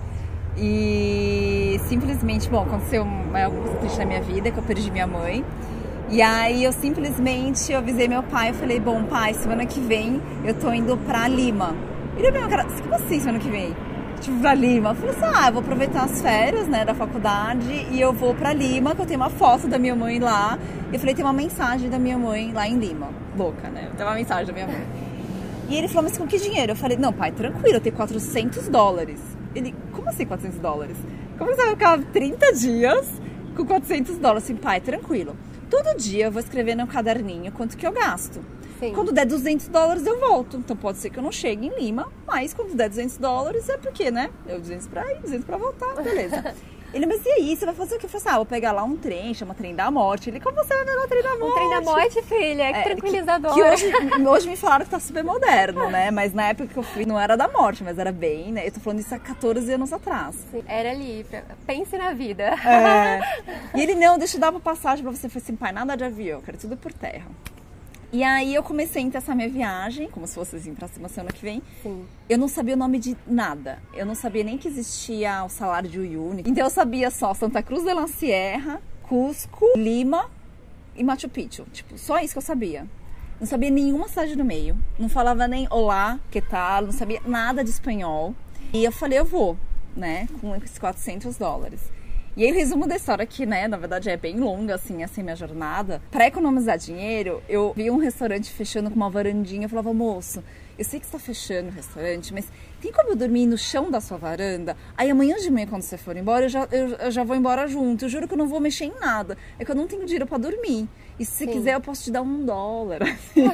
E simplesmente, bom, aconteceu uma coisa triste na minha vida, que eu perdi minha mãe. E aí eu simplesmente eu avisei meu pai, eu falei, bom pai, semana que vem eu tô indo pra Lima. Ele olhou pra minha cara, como assim semana que vem? Tipo, pra Lima. Eu falei assim, ah, eu vou aproveitar as férias, né, da faculdade e eu vou pra Lima, que eu tenho uma foto da minha mãe lá. Eu falei, tem uma mensagem da minha mãe lá em Lima. Louca, né? Tem uma mensagem da minha mãe. E ele falou, mas com que dinheiro? Eu falei, não, pai, tranquilo, eu tenho quatrocentos dólares. Ele, como assim quatrocentos dólares? Como você vai ficar trinta dias com quatrocentos dólares? Assim, pai, tranquilo. Todo dia eu vou escrever no caderninho quanto que eu gasto. Sim. Quando der duzentos dólares eu volto. Então pode ser que eu não chegue em Lima, mas quando der duzentos dólares é porque, né? Eu duzentos pra ir, duzentos pra voltar, beleza. Ele, mas e aí, você vai fazer o quê? Eu falei assim, ah, vou pegar lá um trem, chama Trem da Morte. Ele, como você vai pegar o Trem da Morte? Um Trem da Morte, filha, que é, tranquilizador. Que, que hoje, hoje me falaram que tá super moderno, né? Mas na época que eu fui, não era da morte, mas era bem, né? Eu tô falando isso há quatorze anos atrás. Sim, era ali, pense na vida. É. E ele, não, deixa eu dar uma passagem pra você. Eu falei assim, pai, nada de avião, eu quero tudo por terra. E aí eu comecei então essa minha viagem, como se fosse assim pra cima semana que vem. Sim. Eu não sabia o nome de nada. Eu não sabia nem que existia o Salar de Uyuni. Então eu sabia só Santa Cruz de la Sierra, Cusco, Lima e Machu Picchu. Tipo, só isso que eu sabia. Não sabia nenhuma cidade no meio. Não falava nem olá, que tal, não sabia nada de espanhol. E eu falei, eu vou, né, com esses quatrocentos dólares. E aí o resumo da história que, né, na verdade é bem longa, assim, assim, minha jornada. Pra economizar dinheiro, eu vi um restaurante fechando com uma varandinha. Eu falava, moço, eu sei que você tá fechando o restaurante, mas tem como eu dormir no chão da sua varanda? Aí amanhã de manhã, quando você for embora, eu já, eu, eu já vou embora junto. Eu juro que eu não vou mexer em nada. É que eu não tenho dinheiro pra dormir. E se você Sim. quiser, eu posso te dar um dólar, assim.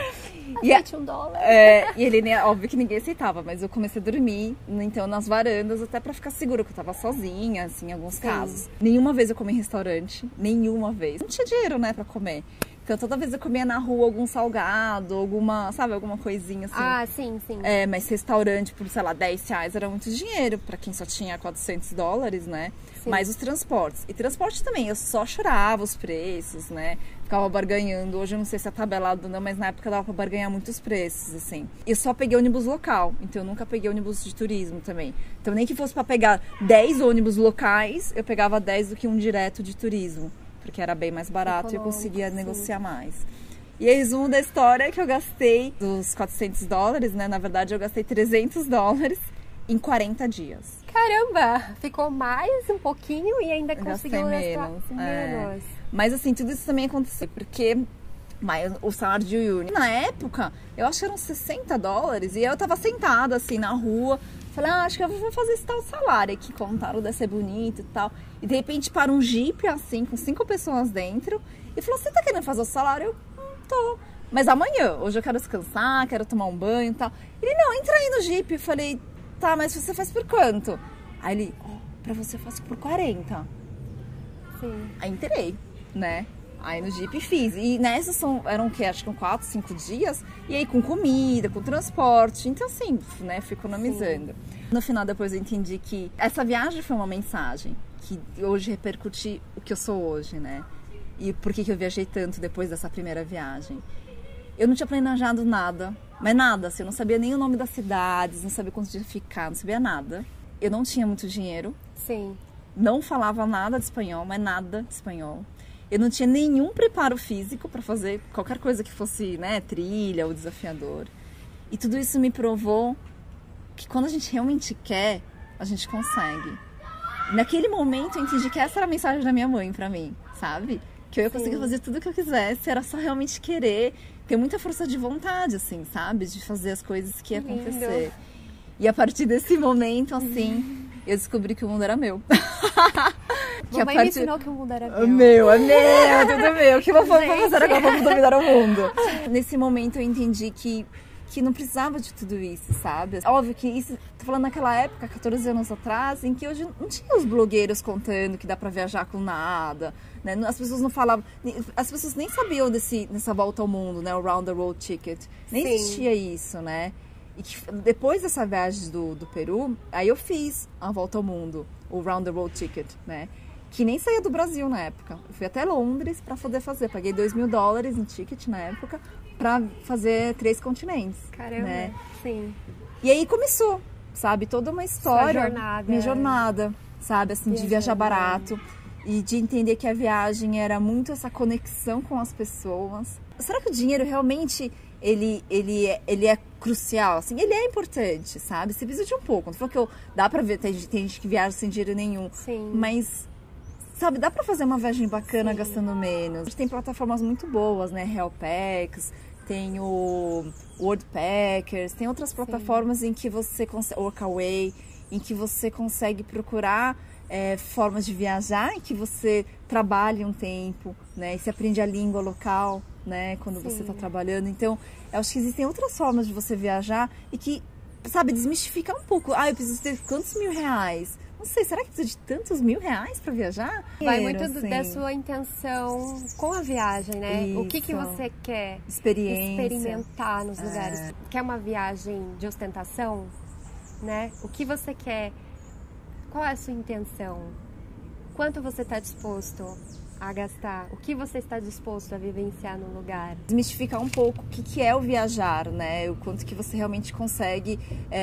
E, a, um dólar. É, e ele, né, óbvio que ninguém aceitava, mas eu comecei a dormir, então, nas varandas, até pra ficar segura, que eu tava sozinha, assim, em alguns Sim. casos. Nenhuma vez eu comi em restaurante, nenhuma vez. Não tinha dinheiro, né, pra comer. Então, toda vez eu comia na rua algum salgado, alguma, sabe, alguma coisinha assim. Ah, sim, sim. É, mas restaurante por, sei lá, dez reais era muito dinheiro pra quem só tinha quatrocentos dólares, né? Sim. Mais os transportes. E transporte também, eu só chorava os preços, né? Ficava barganhando. Hoje eu não sei se é tabelado não, mas na época dava pra barganhar muitos preços, assim. Eu só peguei ônibus local, então eu nunca peguei ônibus de turismo também. Então nem que fosse pra pegar dez ônibus locais, eu pegava dez do que um direto de turismo. Porque era bem mais barato e eu conseguia sim. negociar mais. E aí, resumo da história é que eu gastei dos quatrocentos dólares, né? Na verdade, eu gastei trezentos dólares em quarenta dias. Caramba! Ficou mais um pouquinho e ainda conseguiu gastei gastar menos. menos. É. Mas assim, tudo isso também aconteceu porque mas, o salário de Uyuni, na época, eu acho que eram sessenta dólares e eu tava sentada assim na rua. Falei, ah, acho que eu vou fazer esse tal salário aqui, contaram, deve ser bonito e tal. E de repente para um Jeep, assim, com cinco pessoas dentro. E falou, você tá querendo fazer o salário? Eu, não tô. Mas amanhã, hoje eu quero descansar, quero tomar um banho e tal. Ele, não, entra aí no Jeep. Eu falei, tá, mas você faz por quanto? Aí ele, oh, pra você eu faço por quarenta. Sim. Aí entrei, né? Aí no Jeep fiz. E nessas são, eram o quê? Acho que quatro, cinco dias. E aí com comida, com transporte. Então assim, né? Fui economizando. Sim. No final depois eu entendi que essa viagem foi uma mensagem. Que hoje repercute o que eu sou hoje, né? E por que que eu viajei tanto depois dessa primeira viagem. Eu não tinha planejado nada. Mas nada, assim. Eu não sabia nem o nome das cidades. Não sabia quanto ia ficar. Não sabia nada. Eu não tinha muito dinheiro. Sim. Não falava nada de espanhol, mas nada de espanhol. Eu não tinha nenhum preparo físico para fazer qualquer coisa que fosse, né, trilha ou desafiador. E tudo isso me provou que quando a gente realmente quer, a gente consegue. Naquele momento eu entendi que essa era a mensagem da minha mãe para mim, sabe? Que eu ia conseguir Sim. fazer tudo o que eu quisesse, era só realmente querer, ter muita força de vontade, assim, sabe? De fazer as coisas que ia acontecer. Lindo. E a partir desse momento, assim, eu descobri que o mundo era meu. Que a Mamãe parte... me ensinou que o mundo era meu. Meu, é meu, tudo meu. O que eu vou fazer agora pra dominar o mundo? Nesse momento eu entendi que, que não precisava de tudo isso, sabe? Óbvio que isso, tô falando naquela época, quatorze anos atrás, em que hoje não tinha os blogueiros contando que dá pra viajar com nada, né? As pessoas não falavam, as pessoas nem sabiam desse, dessa volta ao mundo, né? O Round the World Ticket. Nem Sim. existia isso, né? E que depois dessa viagem do, do Peru, aí eu fiz a volta ao mundo, o Round the World Ticket, né? Que nem saía do Brasil na época. Eu fui até Londres para poder fazer. Paguei dois mil dólares em ticket na época para fazer três continentes. Caramba, né? Sim. E aí começou, sabe? Toda uma história. Sua jornada. Minha jornada, sabe? Assim, de viajar barato. E de entender que a viagem era muito essa conexão com as pessoas. Será que o dinheiro realmente... Ele, ele, é, ele é crucial, assim, ele é importante, sabe? Você precisa de um pouco. Não foi que eu, dá pra ver, tem, tem gente que viaja sem dinheiro nenhum. Sim. Mas, sabe, dá pra fazer uma viagem bacana Sim. gastando menos. A gente tem plataformas muito boas, né? Hellpacks, tem o Worldpackers, tem outras plataformas Sim. em que você consegue, Workaway, em que você consegue procurar é, formas de viajar, em que você trabalha um tempo, né? E você aprende a língua local, né, quando Sim. você está trabalhando. Então, eu acho que existem outras formas de você viajar e que, sabe, desmistificar um pouco. Ah, eu preciso ter quantos mil reais? Não sei, será que precisa de tantos mil reais para viajar? Vai muito assim. da sua intenção com a viagem, né? Isso. O que, que você quer Experiência. experimentar nos lugares. É. Quer uma viagem de ostentação? Né? O que você quer? Qual é a sua intenção? Quanto você está disposto a gastar? O que você está disposto a vivenciar no lugar? Desmistificar um pouco o que, que é o viajar, né? O quanto que você realmente consegue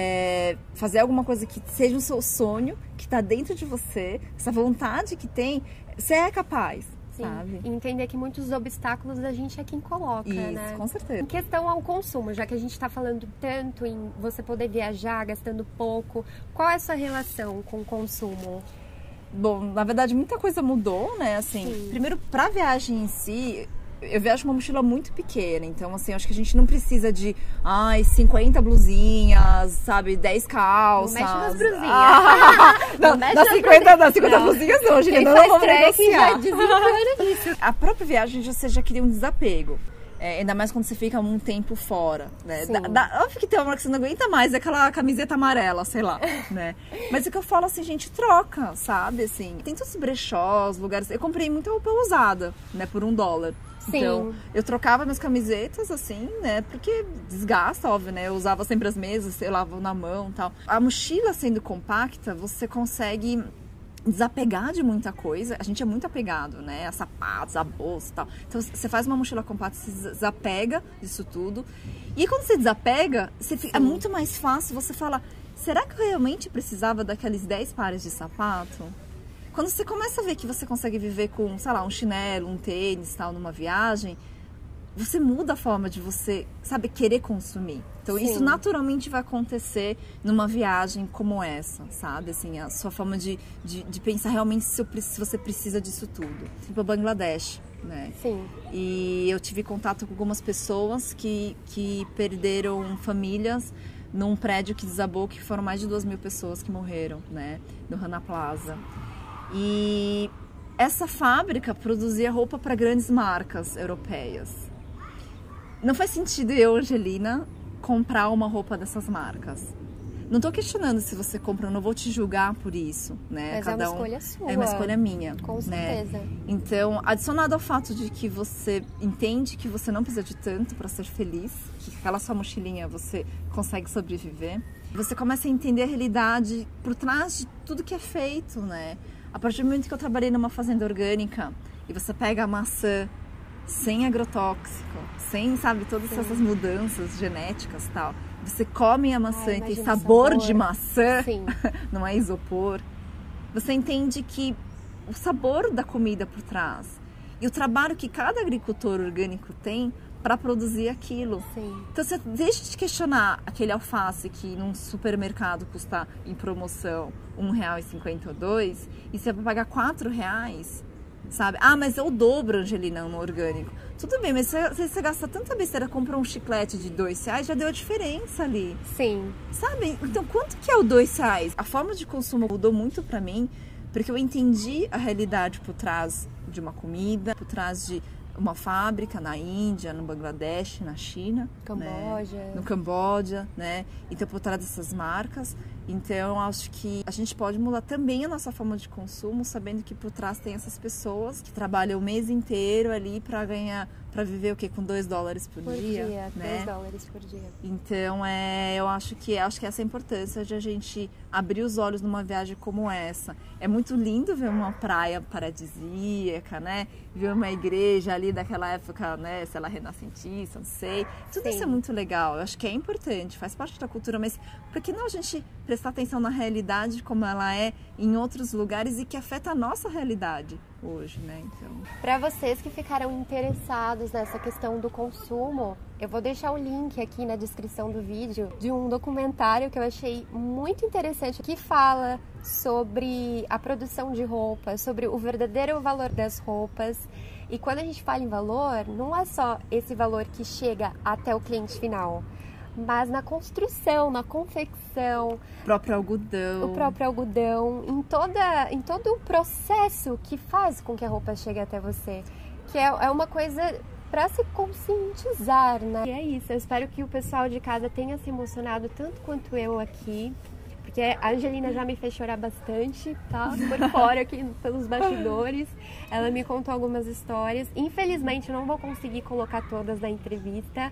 é, fazer alguma coisa que seja o seu sonho, que está dentro de você, essa vontade que tem, você é capaz. Sim. Sabe? E entender que muitos obstáculos a gente é quem coloca, Isso, né? Com certeza. Em questão ao consumo, já que a gente está falando tanto em você poder viajar gastando pouco, qual é a sua relação com o consumo? Bom, na verdade muita coisa mudou, né? Assim, Sim. primeiro pra viagem em si, eu viajo com uma mochila muito pequena, então assim, acho que a gente não precisa de ai, cinquenta blusinhas, sabe, dez calças. Não mexe nas blusinhas. Ah, não, não mexe nas cinquenta, nas cinquenta não. blusinhas hoje, Quem não faz vamos trekking negociar. já desenvolve isso. A própria viagem já você já cria um desapego. É, ainda mais quando você fica um tempo fora, né? Da, da, óbvio que tem uma hora que você não aguenta mais, é aquela camiseta amarela, sei lá, né? Mas o que eu falo assim, gente, troca, sabe? Assim, tem todos os brechós, lugares... Eu comprei muita roupa usada, né? Por um dólar. Sim. Então, eu trocava minhas camisetas, assim, né? Porque desgasta, óbvio, né? Eu usava sempre as mesas, eu lavo na mão e tal. A mochila sendo compacta, você consegue... desapegar de muita coisa. A gente é muito apegado, né? A sapatos, a bolsa e tal. Então, você faz uma mochila compacta, você desapega disso tudo. E quando você desapega, você fica, é muito mais fácil você falar, será que eu realmente precisava daqueles dez pares de sapato? Quando você começa a ver que você consegue viver com, sei lá, um chinelo, um tênis, tal, numa viagem, você muda a forma de você, sabe, querer consumir. Então, Sim. isso naturalmente vai acontecer numa viagem como essa, sabe? Assim, a sua forma de, de, de pensar realmente se, eu, se você precisa disso tudo. Tipo, a Bangladesh, né? Sim. E eu tive contato com algumas pessoas que, que perderam famílias num prédio que desabou, que foram mais de duas mil pessoas que morreram, né? No Rana Plaza. E essa fábrica produzia roupa para grandes marcas europeias. Não faz sentido eu, Angelina, comprar uma roupa dessas marcas. Não tô questionando se você compra, eu não vou te julgar por isso, né? Mas Cada é uma um, escolha sua. É uma escolha minha. Com né? certeza. Então, adicionado ao fato de que você entende que você não precisa de tanto para ser feliz, que aquela sua mochilinha você consegue sobreviver, você começa a entender a realidade por trás de tudo que é feito, né? A partir do momento que eu trabalhei numa fazenda orgânica e você pega a maçã sem agrotóxico, sem, sabe, todas Sim. essas mudanças genéticas e tal. Você come a maçã ah, e tem sabor, sabor de maçã, Sim. não é isopor. Você entende que o sabor da comida por trás e o trabalho que cada agricultor orgânico tem para produzir aquilo. Sim. Então você deixa de questionar aquele alface que num supermercado custa em promoção um real e cinquenta e dois e você vai pagar quatro reais. Sabe? Ah, mas é o dobro, Angelina, no orgânico. Tudo bem, mas se você gasta tanta besteira, compra um chiclete de dois reais, já deu a diferença ali. Sim. Sabe? Então, quanto que é o dois reais? A forma de consumo mudou muito pra mim Porque eu entendi a realidade por trás de uma comida, por trás de uma fábrica na Índia, no Bangladesh, na China, Camboja. Né? no Camboja, né? Então por trás dessas marcas. Então eu acho que a gente pode mudar também a nossa forma de consumo, sabendo que por trás tem essas pessoas que trabalham o mês inteiro ali para ganhar, para viver o quê? Com dois dólares por, por dia, dia, né? dois dólares por dia. Então é, eu acho que acho que essa é a importância de a gente abrir os olhos numa viagem como essa. É muito lindo ver uma praia paradisíaca, né? Ver uma igreja ali daquela época, né? Sei lá, renascentista, não sei. Tudo Sim. isso é muito legal. Eu acho que é importante, faz parte da cultura, mas por que não a gente prestar atenção na realidade como ela é em outros lugares e que afeta a nossa realidade hoje, né? Então, para vocês que ficaram interessados nessa questão do consumo, eu vou deixar o link aqui na descrição do vídeo de um documentário que eu achei muito interessante, que fala sobre a produção de roupas, sobre o verdadeiro valor das roupas. E quando a gente fala em valor, não é só esse valor que chega até o cliente final, mas na construção, na confecção, o próprio algodão, o próprio algodão, em toda, em todo o processo que faz com que a roupa chegue até você, que é, é uma coisa para se conscientizar, né? E é isso. Eu espero que o pessoal de casa tenha se emocionado tanto quanto eu aqui, porque a Angelina já me fez chorar bastante, tá? Por fora aqui pelos bastidores. Ela me contou algumas histórias. Infelizmente eu não vou conseguir colocar todas na entrevista,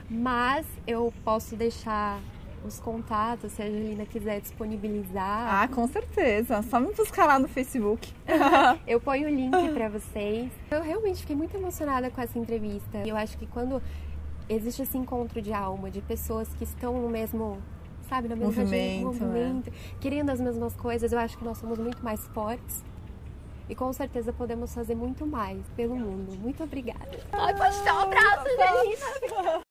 mas eu posso deixar os contatos, se a Angelina quiser disponibilizar. Ah, com certeza. Só me buscar lá no Facebook. Eu ponho o link para vocês. Eu realmente fiquei muito emocionada com essa entrevista. Eu acho que quando existe esse encontro de alma, de pessoas que estão no mesmo, sabe, no mesmo movimento, movimento, né? Querendo as mesmas coisas, eu acho que nós somos muito mais fortes. E com certeza podemos fazer muito mais pelo mundo. Muito obrigada. Ai, pode dar um abraço, Angelina!